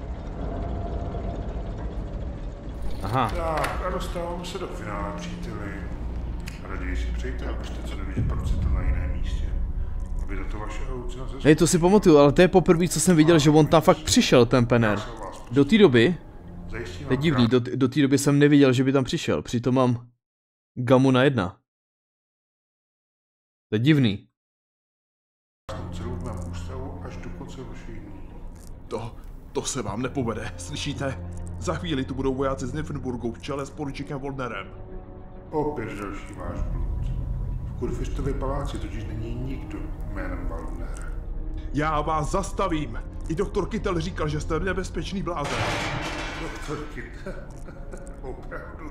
S1: Aha.
S4: Tak, a dostáváme se do finále, příteli. Raději si přejte, abyste co nevidět procitl na jiném místě. Aby to vaše halucinace...
S1: Hej, to si pamatuju, ale to je poprvé, co jsem viděl, že on tam fakt přišel, ten Penner. Do té doby... To je divný, do, do té doby jsem neviděl, že by tam přišel, přitom mám gamu na jedna. To je divný.
S4: Celou mém ústavu až do konce vaší dní.
S2: To, to se vám nepovede, slyšíte? Za chvíli tu budou vojáci z Nymphenburgu v čele s poručíkem Waldnerem.
S4: Opět další váš blud. V Kurfištově paláci totiž není nikdo jménem Waldner.
S2: Já vás zastavím! I doktor Kittel říkal, že jste nebezpečný blázen.
S4: Doktor Kittel? Opravdu?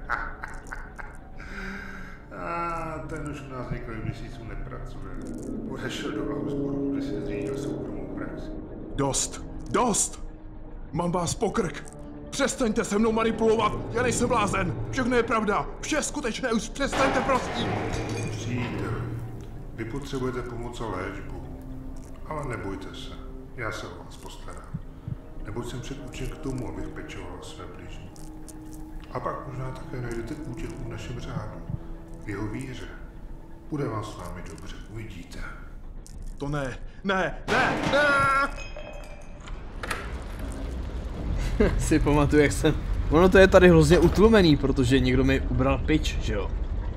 S4: A ten už u nás několik měsíců nepracuje. Odešel do Augsburgu, kde si zřídil soukromou praxi.
S2: Dost! Dost! Mám vás pokrk! Přestaňte se mnou manipulovat! Já nejsem blázen! Všechno je pravda! Vše skutečné, už přestaňte, prosím!
S4: Přítel, vy potřebujete pomoc a léčbu. Ale nebojte se, já se o vás postarám. Neboť jsem předurčen k tomu, abych pečoval své bližní. A pak možná také najdete útěchu v našem řádu. V jeho víře. Bude vám s vámi dobře, uvidíte.
S2: To ne, ne, ne, ne!
S1: Si pamatuju, jak jsem... Ono to je tady hrozně utlumený, protože někdo mi ubral pič, že jo?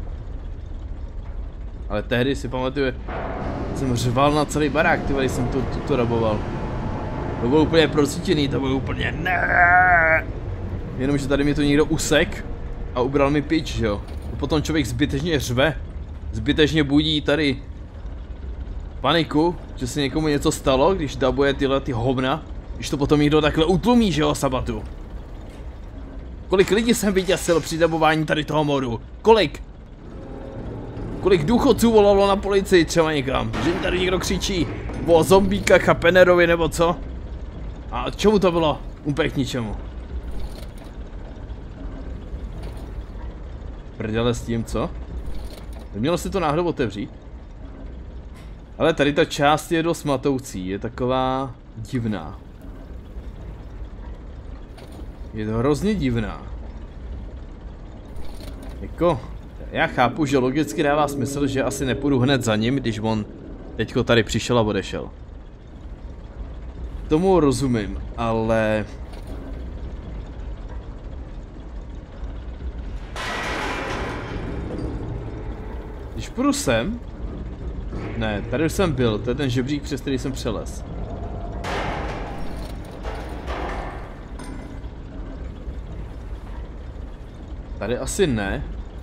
S1: Ale tehdy si pamatuju, jsem řval na celý barák, ty když jsem to, to, to raboval. To bylo úplně procítěný, to bylo úplně ne. Jenomže tady mi to někdo usek a ubral mi pič, že jo? A potom člověk zbytečně řve, zbytečně budí tady paniku, že se někomu něco stalo, když dabuje tyhle ty hovna. Když to potom někdo takhle utlumí, že jo, Sabatu. Kolik lidí jsem vyděsil při dabování tady toho modu? Kolik? Kolik důchodců volalo na policii třeba někam? Že mi tady někdo křičí o zombíkách a Pennerovi nebo co? A čemu to bylo? Úplně k ničemu. Prdele s tím, co? Nemělo si to náhodou otevřít? Ale tady ta část je dost matoucí, je taková divná. Je to hrozně divná. Jako, já chápu, že logicky dává smysl, že asi nepůjdu hned za ním, když on teďko tady přišel a odešel. Tomu rozumím, ale... Když půjdu sem... Ne, tady už jsem byl, to je ten žebřík, přes který jsem přelez. Tady asi ne.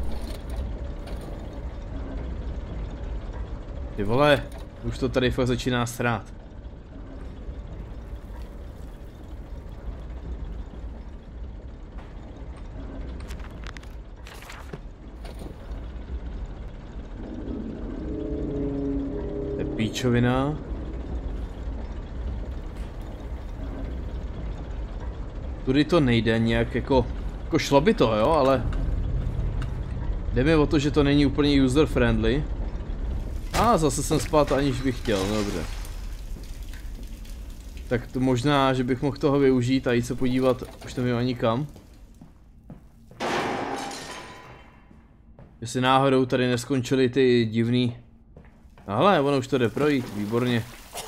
S1: Ty vole, už to tady fakt začíná srát. To je píčovina. Tudy to nejde nějak jako... Jako šlo by to, jo, ale... Jde mi o to, že to není úplně user friendly. A zase jsem spát, aniž bych chtěl, dobře. Tak to možná, že bych mohl toho využít a jít se podívat, už nevím ani kam. Jestli náhodou tady neskončily ty divný... Ale ono už to jde projít, výborně.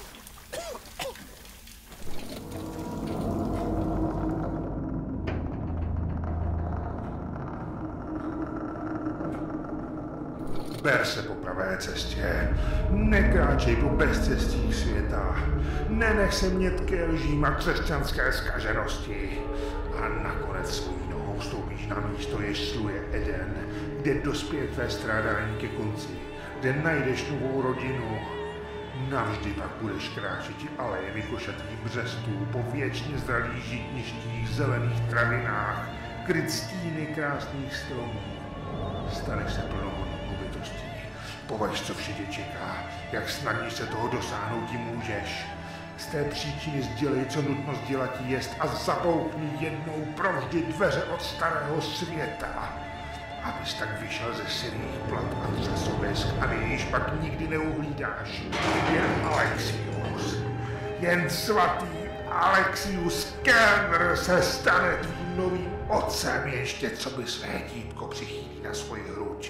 S4: Ber se po pravé cestě, nekráčej po bezcestích světa, nenech se mětké lžím a křesťanské zkaženosti a nakonec svojí nohou stoupíš na místo, jež sluje Eden, kde dospěje tvé strádání ke konci, kde najdeš novou rodinu. Navždy pak budeš kráčet alejemi košatých břestů po věčně zralých žitništích, zelených travinách, kryt stíny krásných stromů. Staneš se plnohodnotnou bytostí. Považ, co vše tě čeká, jak snadně se toho dosáhnout ti můžeš. Z té příčiny sdělej, co nutnost dělat jest a zaboukni jednou provždy dveře od starého světa. Abys tak vyšel ze silných plat a třesovisk a nejvíš pak nikdy neuhlídáš. Jen Alexius. Jen svatý Alexius Kenner se stane tvým novým otcem, ještě co by své dítko přichýlí na svoji hruď.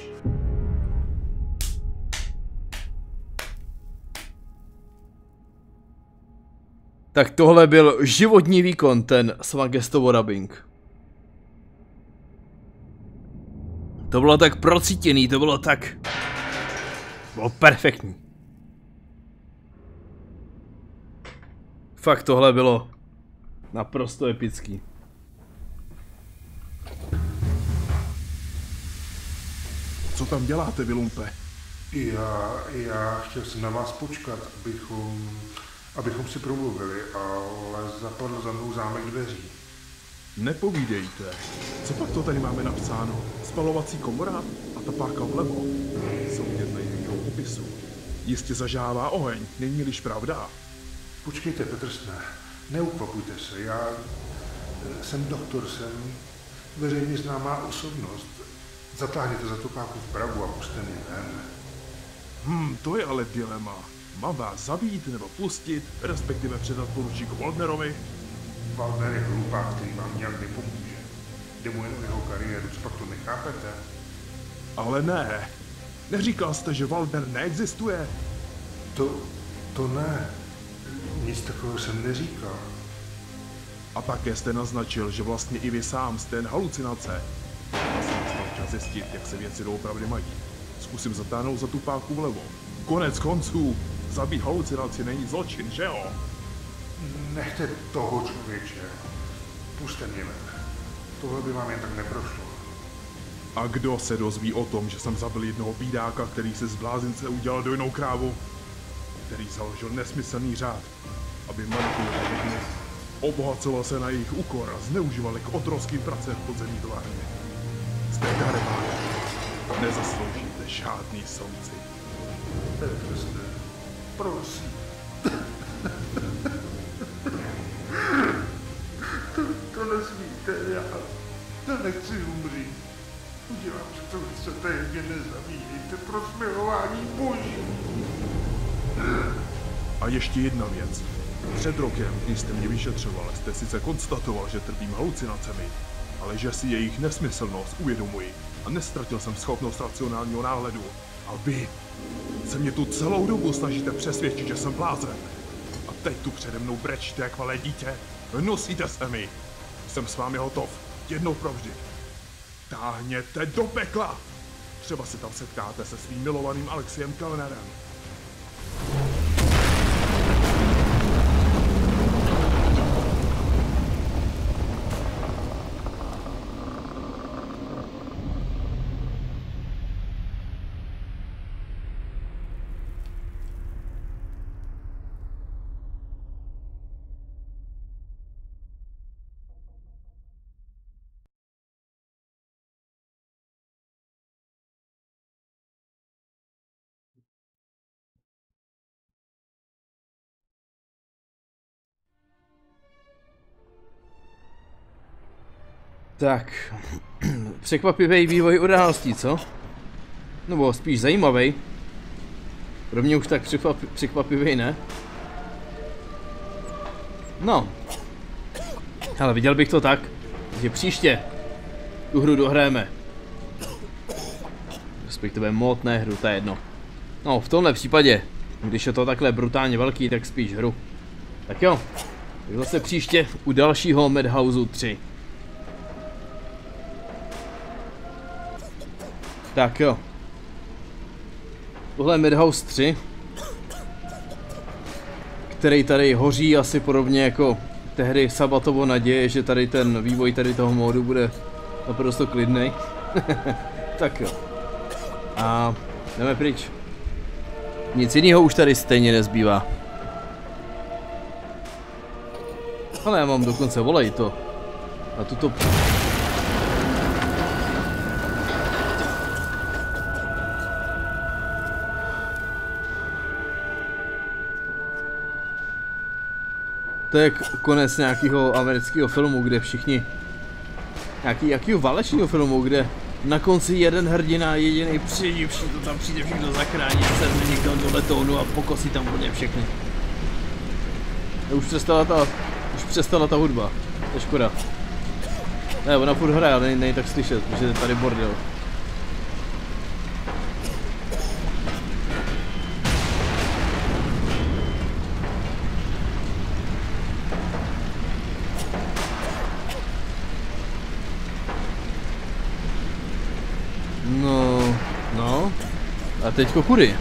S1: Tak tohle byl životní výkon, ten Smagestovo dubbing. To bylo tak procítěný, to bylo tak... Bylo perfektní. Fakt tohle bylo naprosto epický.
S2: Co tam děláte, vy lumpe?
S4: Já, já chtěl jsem na vás počkat, abychom, abychom si promluvili, ale zapadl za mnou zámek dveří.
S2: Nepovídejte. Co pak to tady máme napsáno? Spalovací komora a ta páka vlevo. Jsou jedné jejího popisu. Jistě zažává oheň, není-liž pravda?
S4: Počkejte, Petrsné, neukvapujte se, já jsem doktor, jsem veřejně známá osobnost. Zatáhněte za tu páku vpravo a puste mě ven.
S2: Hm, to je ale dilema. Mám vás zabít nebo pustit, respektive předat poručíku Waldnerovi?
S4: Waldner je hlupák, který vám nějak nepomůže. Jde mu jen o jeho kariéru, co pak to nechápete?
S2: Ale ne. Neříkal jste, že Waldner neexistuje?
S4: To, to ne. Nic takového jsem neříkal.
S2: A také jste naznačil, že vlastně i vy sám jste jen halucinace. Asi nastal čas zjistit, jak se věci doopravdy mají. Zkusím zatáhnout za tu páku vlevo. Konec konců, zabít halucinaci není zločin, že jo?
S4: Nechte toho, člověče. Puste mě ven. Tohle by vám jen tak neprošlo.
S2: A kdo se dozví o tom, že jsem zabil jednoho bídáka, který se z blázince udělal dojnou krávu? Který založil nesmyslný řád, aby manipuloval lidmi, obohacoval se na jejich úkor a zneužívali k otrockým pracem v podzemní továrně. Jste darebáni. Nezasloužíte žádný soudci.
S4: Petrsné, prosím. to, to nesmíte, já, já nechci umřít. Udělám si to, co chcete, mě nezabíjejte pro smilování boží.
S2: A ještě jedna věc. Před rokem, když jste mě vyšetřoval, jste sice konstatoval, že trpím halucinacemi, ale že si jejich nesmyslnost uvědomuji. a nestratil jsem schopnost racionálního náhledu. A vy se mě tu celou dobu snažíte přesvědčit, že jsem blázen. A teď tu přede mnou brečíte jak malé dítě. Nosíte se mi. Jsem s vámi hotov. Jednou provždy. Táhněte do pekla! Třeba se tam setkáte se svým milovaným Alexiem Kellnerem.
S1: Tak, překvapivý vývoj událostí, co? Nebo spíš zajímavý. Pro mě už tak překvapi překvapivý, ne? No. Ale viděl bych to tak, že příště tu hru dohrajeme. Respektive mod, ne hru, to je jedno. No, v tomhle případě, když je to takhle brutálně velký, tak spíš hru. Tak jo, tak zase příště u dalšího Madhouse tři. Tak jo. Tohle je Madhouse tři, který tady hoří asi podobně jako tehdy Sabatovo naděje, že tady ten vývoj tady toho módu bude naprosto klidnej. Tak jo. A jdeme pryč. Nic jiného už tady stejně nezbývá. Ale já mám dokonce volej to. A tuto... To je konec nějakého amerického filmu, kde všichni... Nějaký, jakýho válečního filmu, kde na konci jeden hrdina, jediný přeživší, to tam přijde všechno zachránit, sedne někdo do letounu a pokosí tam úplně všechny. Už přestala ta, už přestala ta hudba, to je škoda. Ne, ona furt hraje, ale není tak slyšet, protože je tady bordel. No, no. A teďko kudy?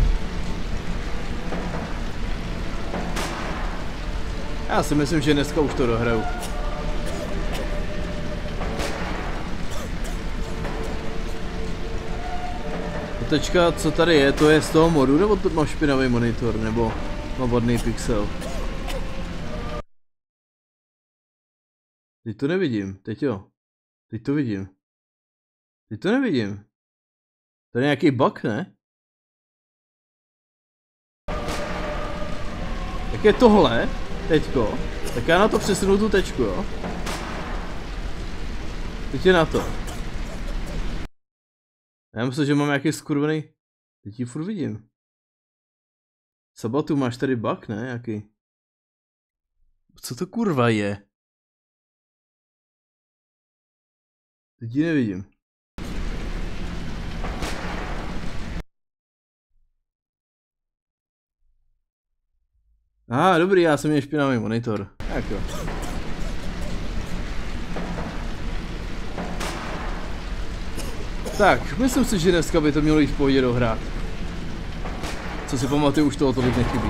S1: Já si myslím, že dneska už to dohraju. Tečka, co tady je, to je z toho modu, nebo to má špinavý monitor, nebo má vodný pixel? Teď to nevidím, teď jo. Teď to vidím. Teď to nevidím. To je nějaký bug, ne? Jak je tohle, teďko, tak já na to přesunu tu tečku, jo? Teď je na to. Já myslím, že mám nějaký skurvený... Teď ji furt vidím. Sabatu, máš tady bug, ne? Jaký? Co to kurva je? Teď ji nevidím. Aha, dobrý, já jsem měl špinavý monitor. Tak jo. Tak, myslím si, že dneska by to mělo jít v pohodě dohrát. Co si pamatuju, už toho tolik nechybí.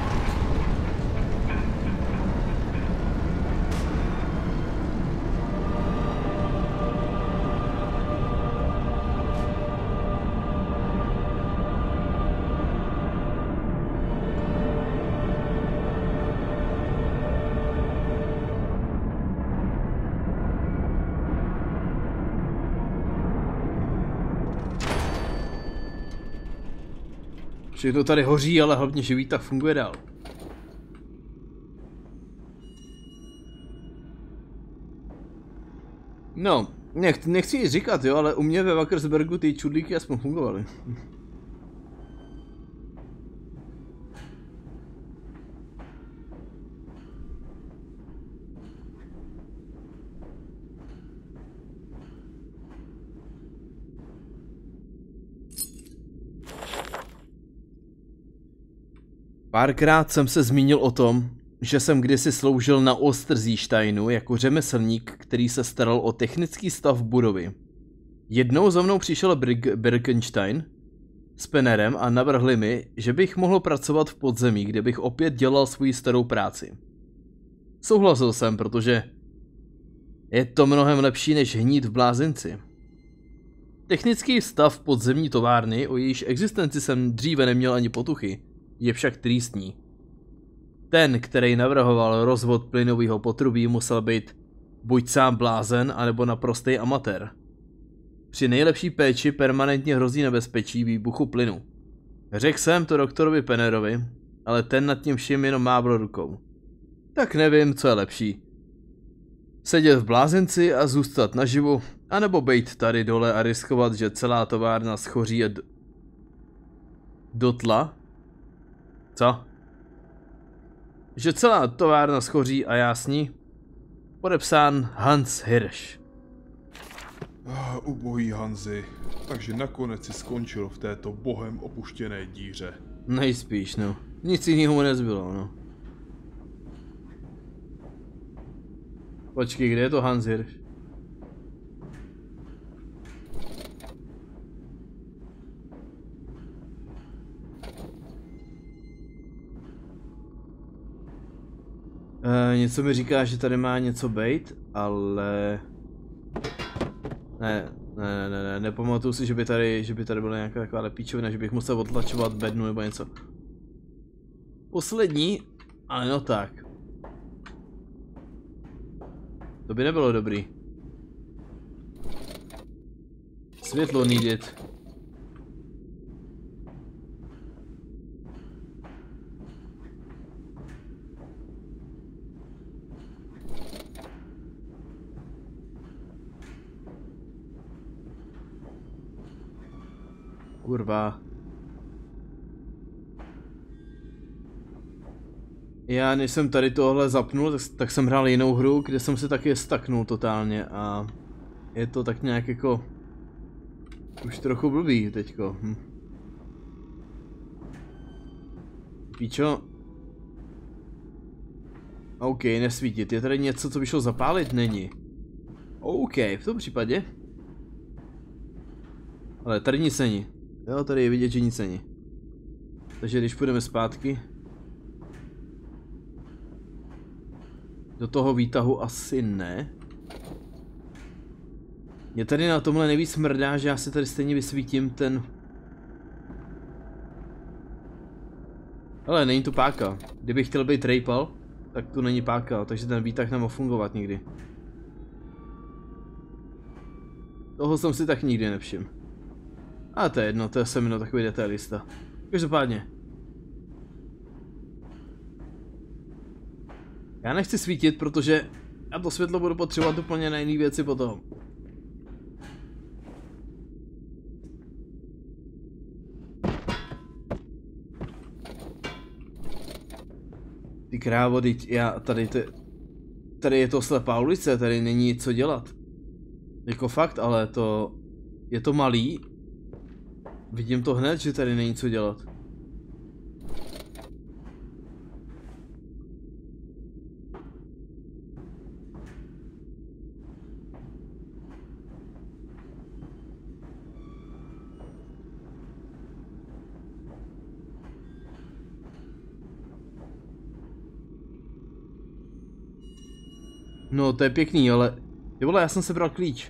S1: Všechno tady hoří, ale hlavně, že výtah funguje dál. No, nech, nechci nic říkat, jo, ale u mě ve Wackersbergu ty čudlíky aspoň fungovaly. Párkrát jsem se zmínil o tom, že jsem kdysi sloužil na Osterziesteinu jako řemeslník, který se staral o technický stav budovy. Jednou za mnou přišel Birkenstein s Pennerem a navrhli mi, že bych mohl pracovat v podzemí, kde bych opět dělal svoji starou práci. Souhlasil jsem, protože je to mnohem lepší než hnít v blázinci. Technický stav podzemní továrny, o jejíž existenci jsem dříve neměl ani potuchy, je však tristní. Ten, který navrhoval rozvod plynového potrubí, musel být buď sám blázen, anebo naprostý amatér. Při nejlepší péči permanentně hrozí nebezpečí výbuchu plynu. Řekl jsem to doktorovi Pennerovi, ale ten nad tím vším jenom mávl rukou. Tak nevím, co je lepší. Sedět v blázenci a zůstat naživu, anebo bejt tady dole a riskovat, že celá továrna schoří a d... dotla? Co? Že celá továrna schoří a já s ní? Podepsán Hans Hirsch.
S2: Ah, ubohý Hanzi, takže nakonec si skončil v této bohem opuštěné díře.
S1: Nejspíš, no. Nic jiného mu nezbylo, no. Počkej, kde je to Hans Hirsch? E, něco mi říká, že tady má něco bejt, ale... Ne, ne, ne, ne, nepamatuju si, že by tady, že by tady byla nějaká taková píčovina, že bych musel odtlačovat bednu nebo něco. Poslední, ale no tak. To by nebylo dobrý. Světlo needed. Kurva. Já než jsem tady tohle zapnul, tak, tak jsem hrál jinou hru, kde jsem se taky staknul totálně a je to tak nějak jako už trochu blbý teďko. Hm. Píčo. OK, nesvítit. Je tady něco, co by šlo zapálit? Není. OK, v tom případě. Ale tady nic není. Jo, tady je vidět, že nic není. Takže když půjdeme zpátky do toho výtahu asi ne. Mě tady na tomhle nejvíc smrdá, že já si tady stejně vysvítím ten... Ale není tu páka. Kdybych chtěl být rejpal, tak tu není páka, takže ten výtah nemohl fungovat nikdy. Toho jsem si tak nikdy nevšiml. A to je jedno, to je jsem jenom takový detailista. Každopádně. Já nechci svítit, protože já to světlo budu potřebovat úplně na jiné věci potom. Ty krávo, teď já tady te, tady je to slepá ulice, tady není co dělat. Jako fakt, ale to je to malý. Vidím to hned, že tady není co dělat. No, to je pěkný, ale... Ty vole, já jsem sebral klíč.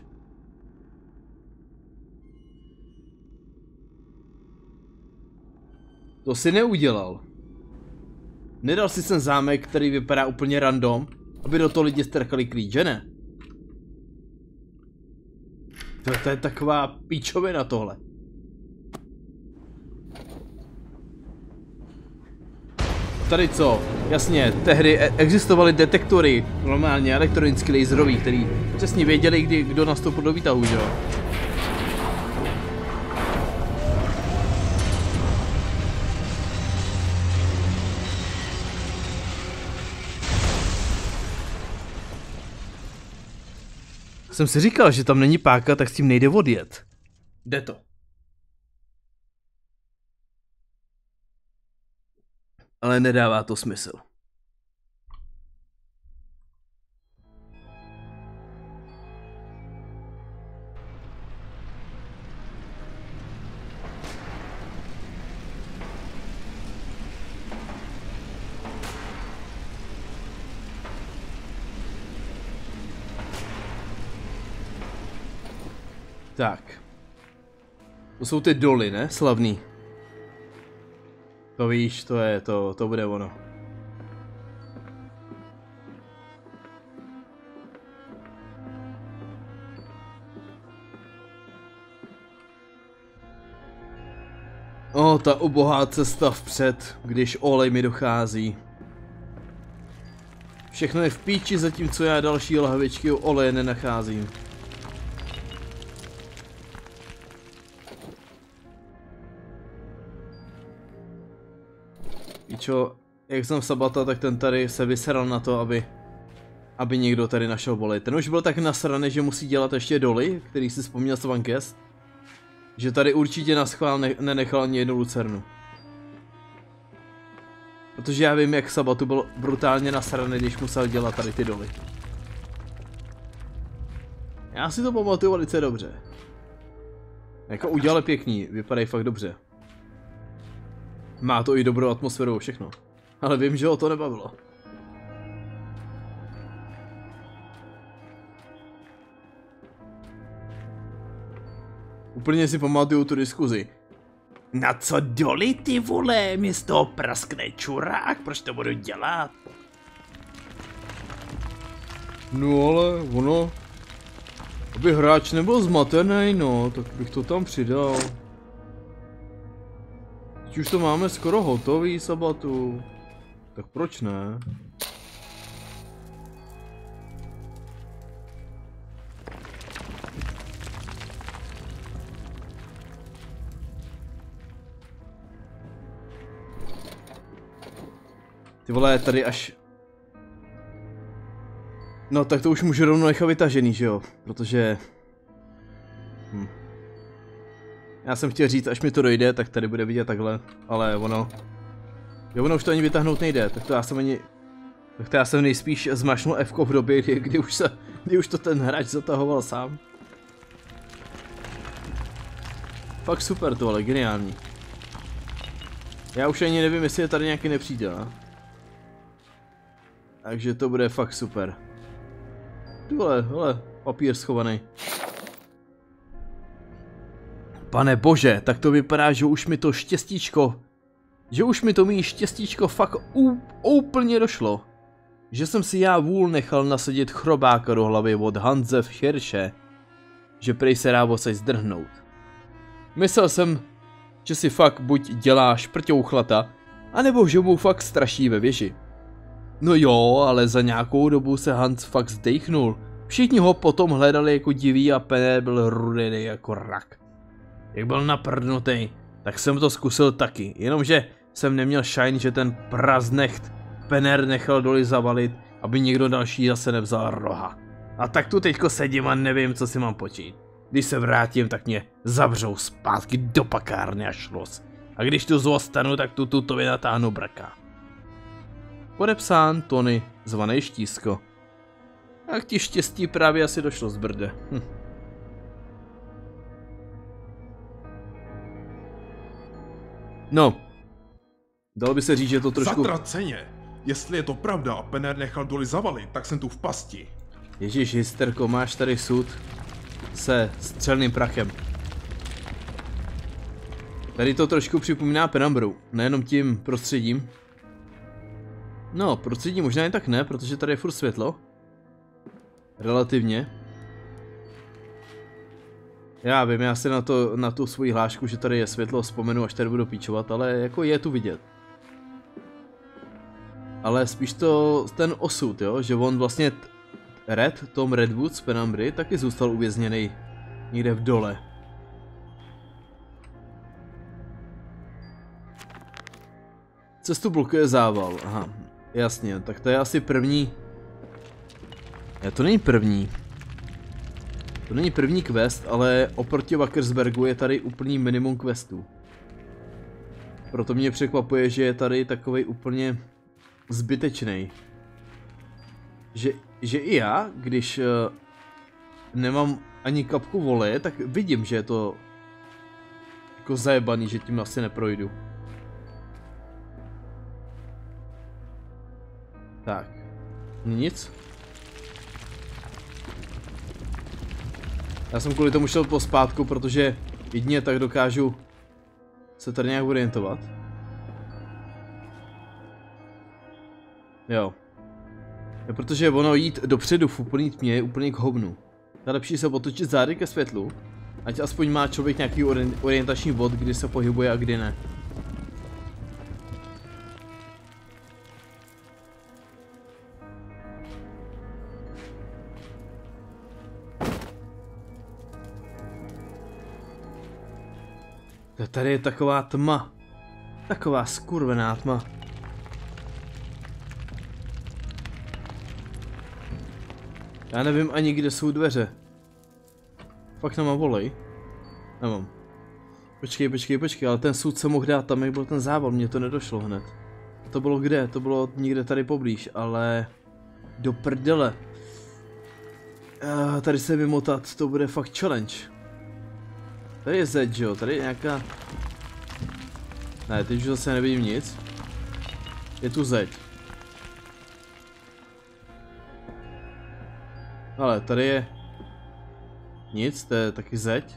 S1: To si neudělal. Nedal si ten zámek, který vypadá úplně random, aby do toho lidi strkali klíč, že ne? To, to je taková píčovina tohle. Tady co? Jasně, tehdy existovaly detektory, normálně elektronicky laserový, který přesně věděli, kdy kdo nastoupil do výtahu, že jo? Jsem si říkal, že tam není páka, tak s tím nejde odjet. Jde to. Ale nedává to smysl. Tak. To jsou ty doly, ne? Slavný. To víš, to je, to, to bude ono. O, ta ubohá cesta vpřed, když olej mi dochází. Všechno je v píči, zatímco já další lahvičky oleje nenacházím. Píčo, jak jsem Sabata, tak ten tady se vyseral na to, aby aby někdo tady našel olej. Ten už byl tak nasraný, že musí dělat ještě doly, který si vzpomněl Svankest. Že tady určitě na schvál ne nenechal ani jednu lucernu. Protože já vím, jak Sabatu byl brutálně nasraný, když musel dělat tady ty doly. Já si to pamatuju velice dobře. Jako udělali pěkný, vypadají fakt dobře. Má to i dobrou atmosféru, všechno. Ale vím, že ho to nebavilo. Úplně si pamatuju tu diskuzi. Na co doly, ty vole, mi z toho praskne čurák, proč to budu dělat? No ale ono, aby hráč nebyl zmatený, no, tak bych to tam přidal. Teď už to máme skoro hotový, Sabatu. Tak proč ne? Ty vole, tady až... No tak to už můžu rovnou nechat vytažený, že jo? Protože... Hm. Já jsem chtěl říct, až mi to dojde, tak tady bude vidět takhle, ale ono... Jo, ono už to ani vytáhnout nejde, tak to já jsem ani... Tak to já jsem nejspíš zmašnul F-ko v době, kdy, kdy, už se, kdy už to ten hráč zatahoval sám. Fakt super to, ale geniální. Já už ani nevím, jestli je tady nějaký nepřítel. Takže to bude fakt super. Tyhle, hele, papír schovaný. Pane bože, tak to vypadá, že už mi to štěstíčko, že už mi to mý štěstíčko fakt úplně došlo. Že jsem si já vůl nechal nasadit chrobáka do hlavy od Hanze v Hirše. Že prej se dá osaj zdrhnout. Myslel jsem, že si fakt buď děláš prťouchlata, anebo že mu fakt straší ve věži. No jo, ale za nějakou dobu se Hans fakt zdejchnul. Všichni ho potom hledali jako divý a Penner byl rudý jako rak. Jak byl naprdnutý, tak jsem to zkusil taky, jenomže jsem neměl šajn, že ten praznecht Penner nechal doly zavalit, aby někdo další zase nevzal roha. A tak tu teďko sedím a nevím, co si mám počít. Když se vrátím, tak mě zavřou zpátky do pakárny a šlos. A když tu zostanu, tak tu tutovi natáhnu braka. Podepsán Tony, zvaný Štísko. Jak ti štěstí právě asi došlo z brde. Hm. No. Dalo by se říct, že to trošku...
S2: Zatraceně! Jestli je to pravda a Penner nechal doly zavalit, tak jsem tu v pasti.
S1: Ježíš, hysterko, máš tady sud se střelným prachem. Tady to trošku připomíná Penumbru, nejenom tím prostředím. No, prostředí možná jen tak ne, protože tady je furt světlo. Relativně. Já vím, já si na, to, na tu svoji hlášku, že tady je světlo, vzpomenu, až tady budu píčovat, ale jako je tu vidět. Ale spíš to ten osud, jo, že on vlastně Red, Tom Redwood z Penumbry, taky zůstal uvězněný někde v dole. Cestu blokuje zával, aha, jasně, tak to je asi první. Ne, to není první. To není první quest, ale oproti Wackersbergu je tady úplný minimum questů. Proto mě překvapuje, že je tady takovej úplně zbytečný. Že, že i já, když uh, nemám ani kapku vole, tak vidím, že je to jako zajebaný, že tím asi neprojdu. Tak. Nic. Já jsem kvůli tomu šel pospátku, protože jedině tak dokážu se tady nějak orientovat. Jo. Ja, protože ono jít dopředu v úplný tmě je úplně k hovnu. Je lepší se otočit zády ke světlu, ať aspoň má člověk nějaký orientační bod, kdy se pohybuje a kdy ne. Tady je taková tma. Taková skurvená tma. Já nevím ani, kde jsou dveře. Fakt nemám volej. Nemám. Počkej, počkej, počkej, ale ten sud se mohl dát tam, jak byl ten zával, mně to nedošlo hned. To bylo kde? To bylo někde tady poblíž, ale... Do prdele. Uh, tady se vymotat, to bude fakt challenge. Tady je zeď, jo, tady je nějaká... Ne, teď už zase nevidím nic. Je tu zeď. Ale tady je... Nic, to je taky zeď.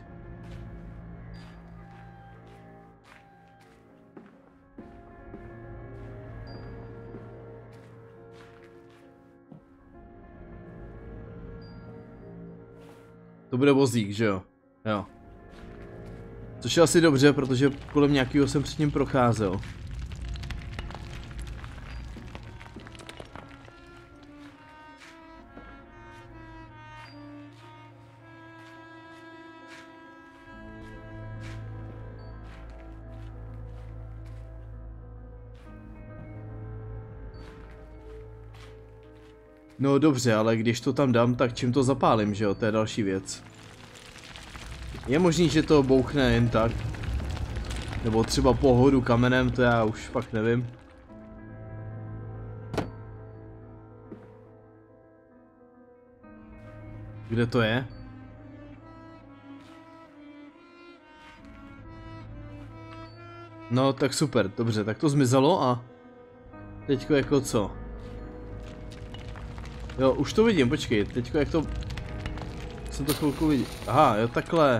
S1: To bude vozík, že jo? Jo. Což je asi dobře, protože kolem nějakého jsem před ním procházel. No dobře, ale když to tam dám, tak čím to zapálím, že jo? To je další věc. Je možný, že to bouchne jen tak. Nebo třeba pohodu kamenem, to já už fakt nevím. Kde to je? No tak super, dobře, tak to zmizelo a... Teďko jako co? Jo, už to vidím, počkej, teďko jak to... Jsem to chvilku viděl. Aha, jo, takhle.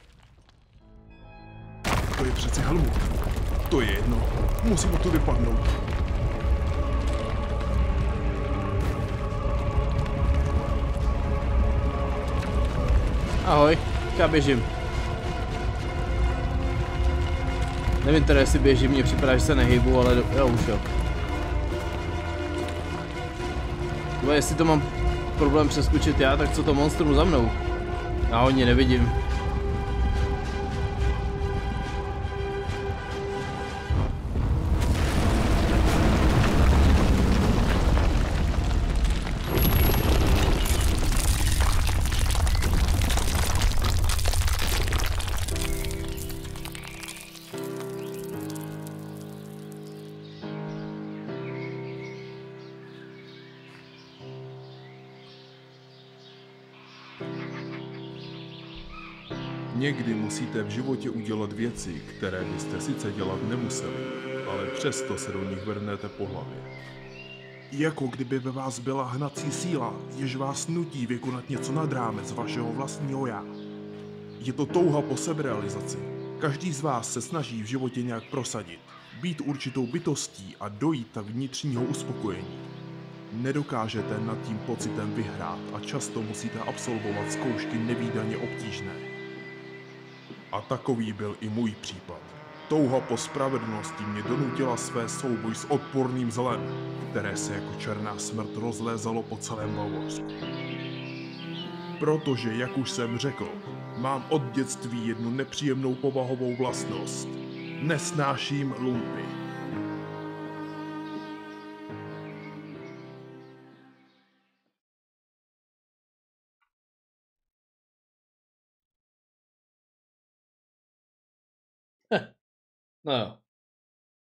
S2: To je přece Helmut. To je jedno. Musím od to vypadnout.
S1: Ahoj, já běžím. Nevím teda, jestli běžím, mně připadá, že se nehybu, ale do... jo, už jo. Nebo jestli to mám problém přeskočit já, tak co to monstrum za mnou? Já ho ani nevidím.
S2: Někdy musíte v životě udělat věci, které byste sice dělat nemuseli, ale přesto se do nich vrhnete po hlavě. Jako kdyby ve vás byla hnací síla, jež vás nutí vykonat něco nad rámec vašeho vlastního já. Je to touha po seberealizaci. Každý z vás se snaží v životě nějak prosadit, být určitou bytostí a dojít tak vnitřního uspokojení. Nedokážete nad tím pocitem vyhrát a často musíte absolvovat zkoušky nevídaně obtížné. A takový byl i můj případ. Touha po spravedlnosti mě donutila své souboj s odporným zlem, které se jako černá smrt rozlézalo po celém Bavorsku. Protože, jak už jsem řekl, mám od dětství jednu nepříjemnou povahovou vlastnost. Nesnáším lumpy.
S1: No jo.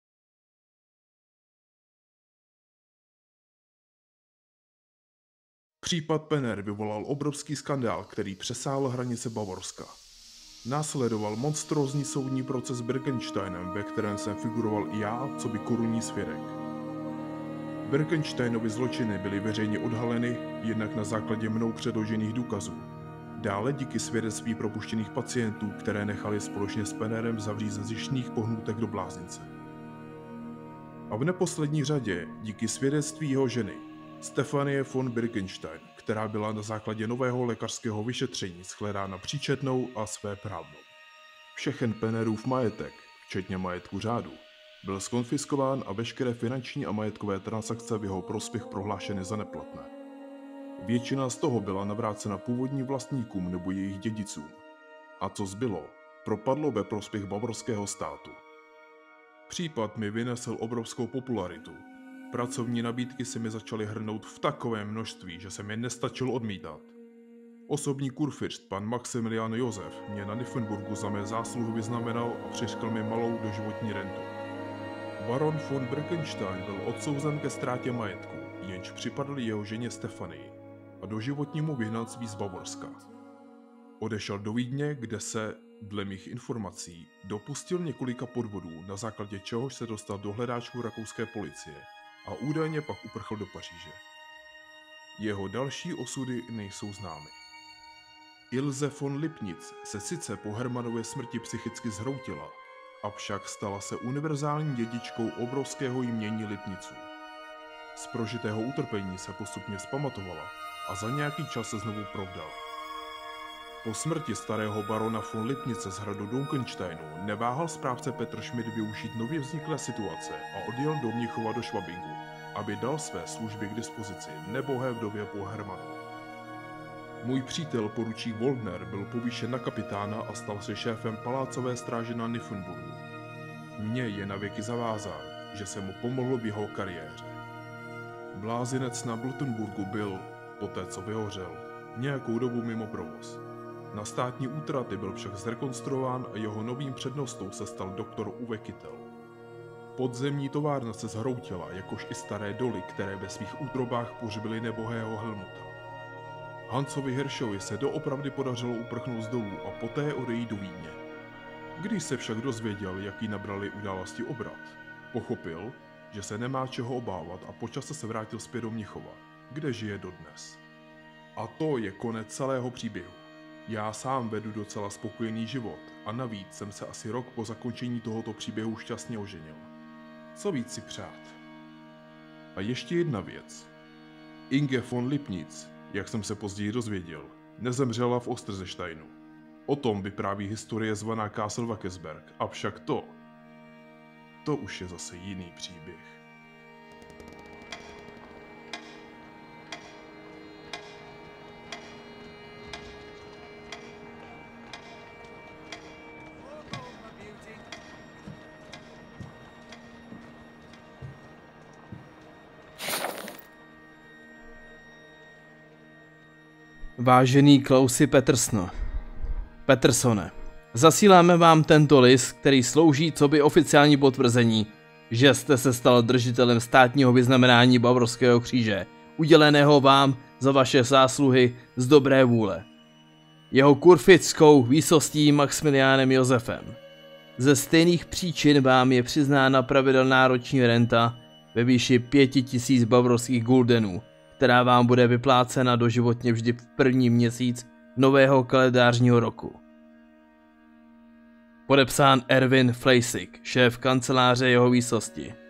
S2: Případ Penner vyvolal obrovský skandál, který přesáhl hranice Bavorska. Následoval monstrózní soudní proces s Birkensteinem, ve kterém jsem figuroval i já, co by korunní svědek. Birkensteinovy zločiny byly veřejně odhaleny, jednak na základě mnou předložených důkazů. Dále díky svědectví propuštěných pacientů, které nechali společně s Pennerem zavřít ze zištných pohnutek do bláznice. A v neposlední řadě díky svědectví jeho ženy, Stefanie von Birkenstein, která byla na základě nového lékařského vyšetření shledána příčetnou a svéprávnou. Všechen Pennerův majetek, včetně majetku řádu, byl zkonfiskován a veškeré finanční a majetkové transakce v jeho prospěch prohlášeny za neplatné. Většina z toho byla navrácena původním vlastníkům nebo jejich dědicům. A co zbylo, propadlo ve prospěch bavorského státu. Případ mi vynesl obrovskou popularitu. Pracovní nabídky se mi začaly hrnout v takovém množství, že jsem je nestačil odmítat. Osobní kurfiřt, pan Maximilian Josef, mě na Nymphenburgu za mé zásluhy vyznamenal a přiškl mi malou doživotní rentu. Baron von Birkenstein byl odsouzen ke ztrátě majetku, jenž připadl jeho ženě Stefanii, a doživotnímu vyhnanství z Bavorska. Odešel do Vídně, kde se, dle mých informací, dopustil několika podvodů, na základě čehož se dostal do hledáčku rakouské policie a údajně pak uprchl do Paříže. Jeho další osudy nejsou známy. Ilse von Lipnitz se sice po Hermanově smrti psychicky zhroutila, avšak stala se univerzální dědičkou obrovského jmění Lipniců. Z prožitého utrpení se postupně zpamatovala a za nějaký čas se znovu provdala. Po smrti starého barona von Lipnice z hradu Dunkensteinu neváhal správce Petr Schmidt využít nově vzniklé situace a odjel do Mnichova do Švabingu, aby dal své služby k dispozici nebohé vdově po Hermanu. Můj přítel poručík Woldner byl povýšen na kapitána a stal se šéfem palácové stráže na Nymphenburgu. Mně je navěky zavázán, že jsem mu pomohl v jeho kariéře. Blázinec na Bluttenburgu byl, poté co vyhořel, nějakou dobu mimo provoz. Na státní útraty byl však zrekonstruován a jeho novým přednostou se stal doktor Uwe Kittel. Podzemní továrna se zhroutila, jakož i staré doly, které ve svých útrobách pohřbily nebohého Helmuta. Hansovi Hiršovi se doopravdy podařilo uprchnout z dolů a poté odejít do Vídně. Když se však dozvěděl, jaký nabrali události obrat, pochopil, že se nemá čeho obávat a po čase se vrátil zpět do Mnichova, kde žije dodnes. A to je konec celého příběhu. Já sám vedu docela spokojený život a navíc jsem se asi rok po zakončení tohoto příběhu šťastně oženil. Co víc si přát? A ještě jedna věc. Inge von Lipnitz, jak jsem se později dozvěděl, nezemřela v Osterzesteinu. O tom vypráví historie zvaná Castle Wackersberg, avšak to, to už je zase jiný příběh.
S1: Vážený Klausi Petersno, Petersone, zasíláme vám tento list, který slouží coby oficiální potvrzení, že jste se stal držitelem státního vyznamenání Bavorského kříže, uděleného vám za vaše zásluhy z dobré vůle. Jeho kurfickou výsostí Maximiliánem Josefem. Ze stejných příčin vám je přiznána pravidelná roční renta ve výši pěti tisíc bavorských guldenů, která vám bude vyplácena doživotně vždy v první měsíc nového kalendářního roku. Podepsán Erwin Fleissig, šéf kanceláře jeho výsosti.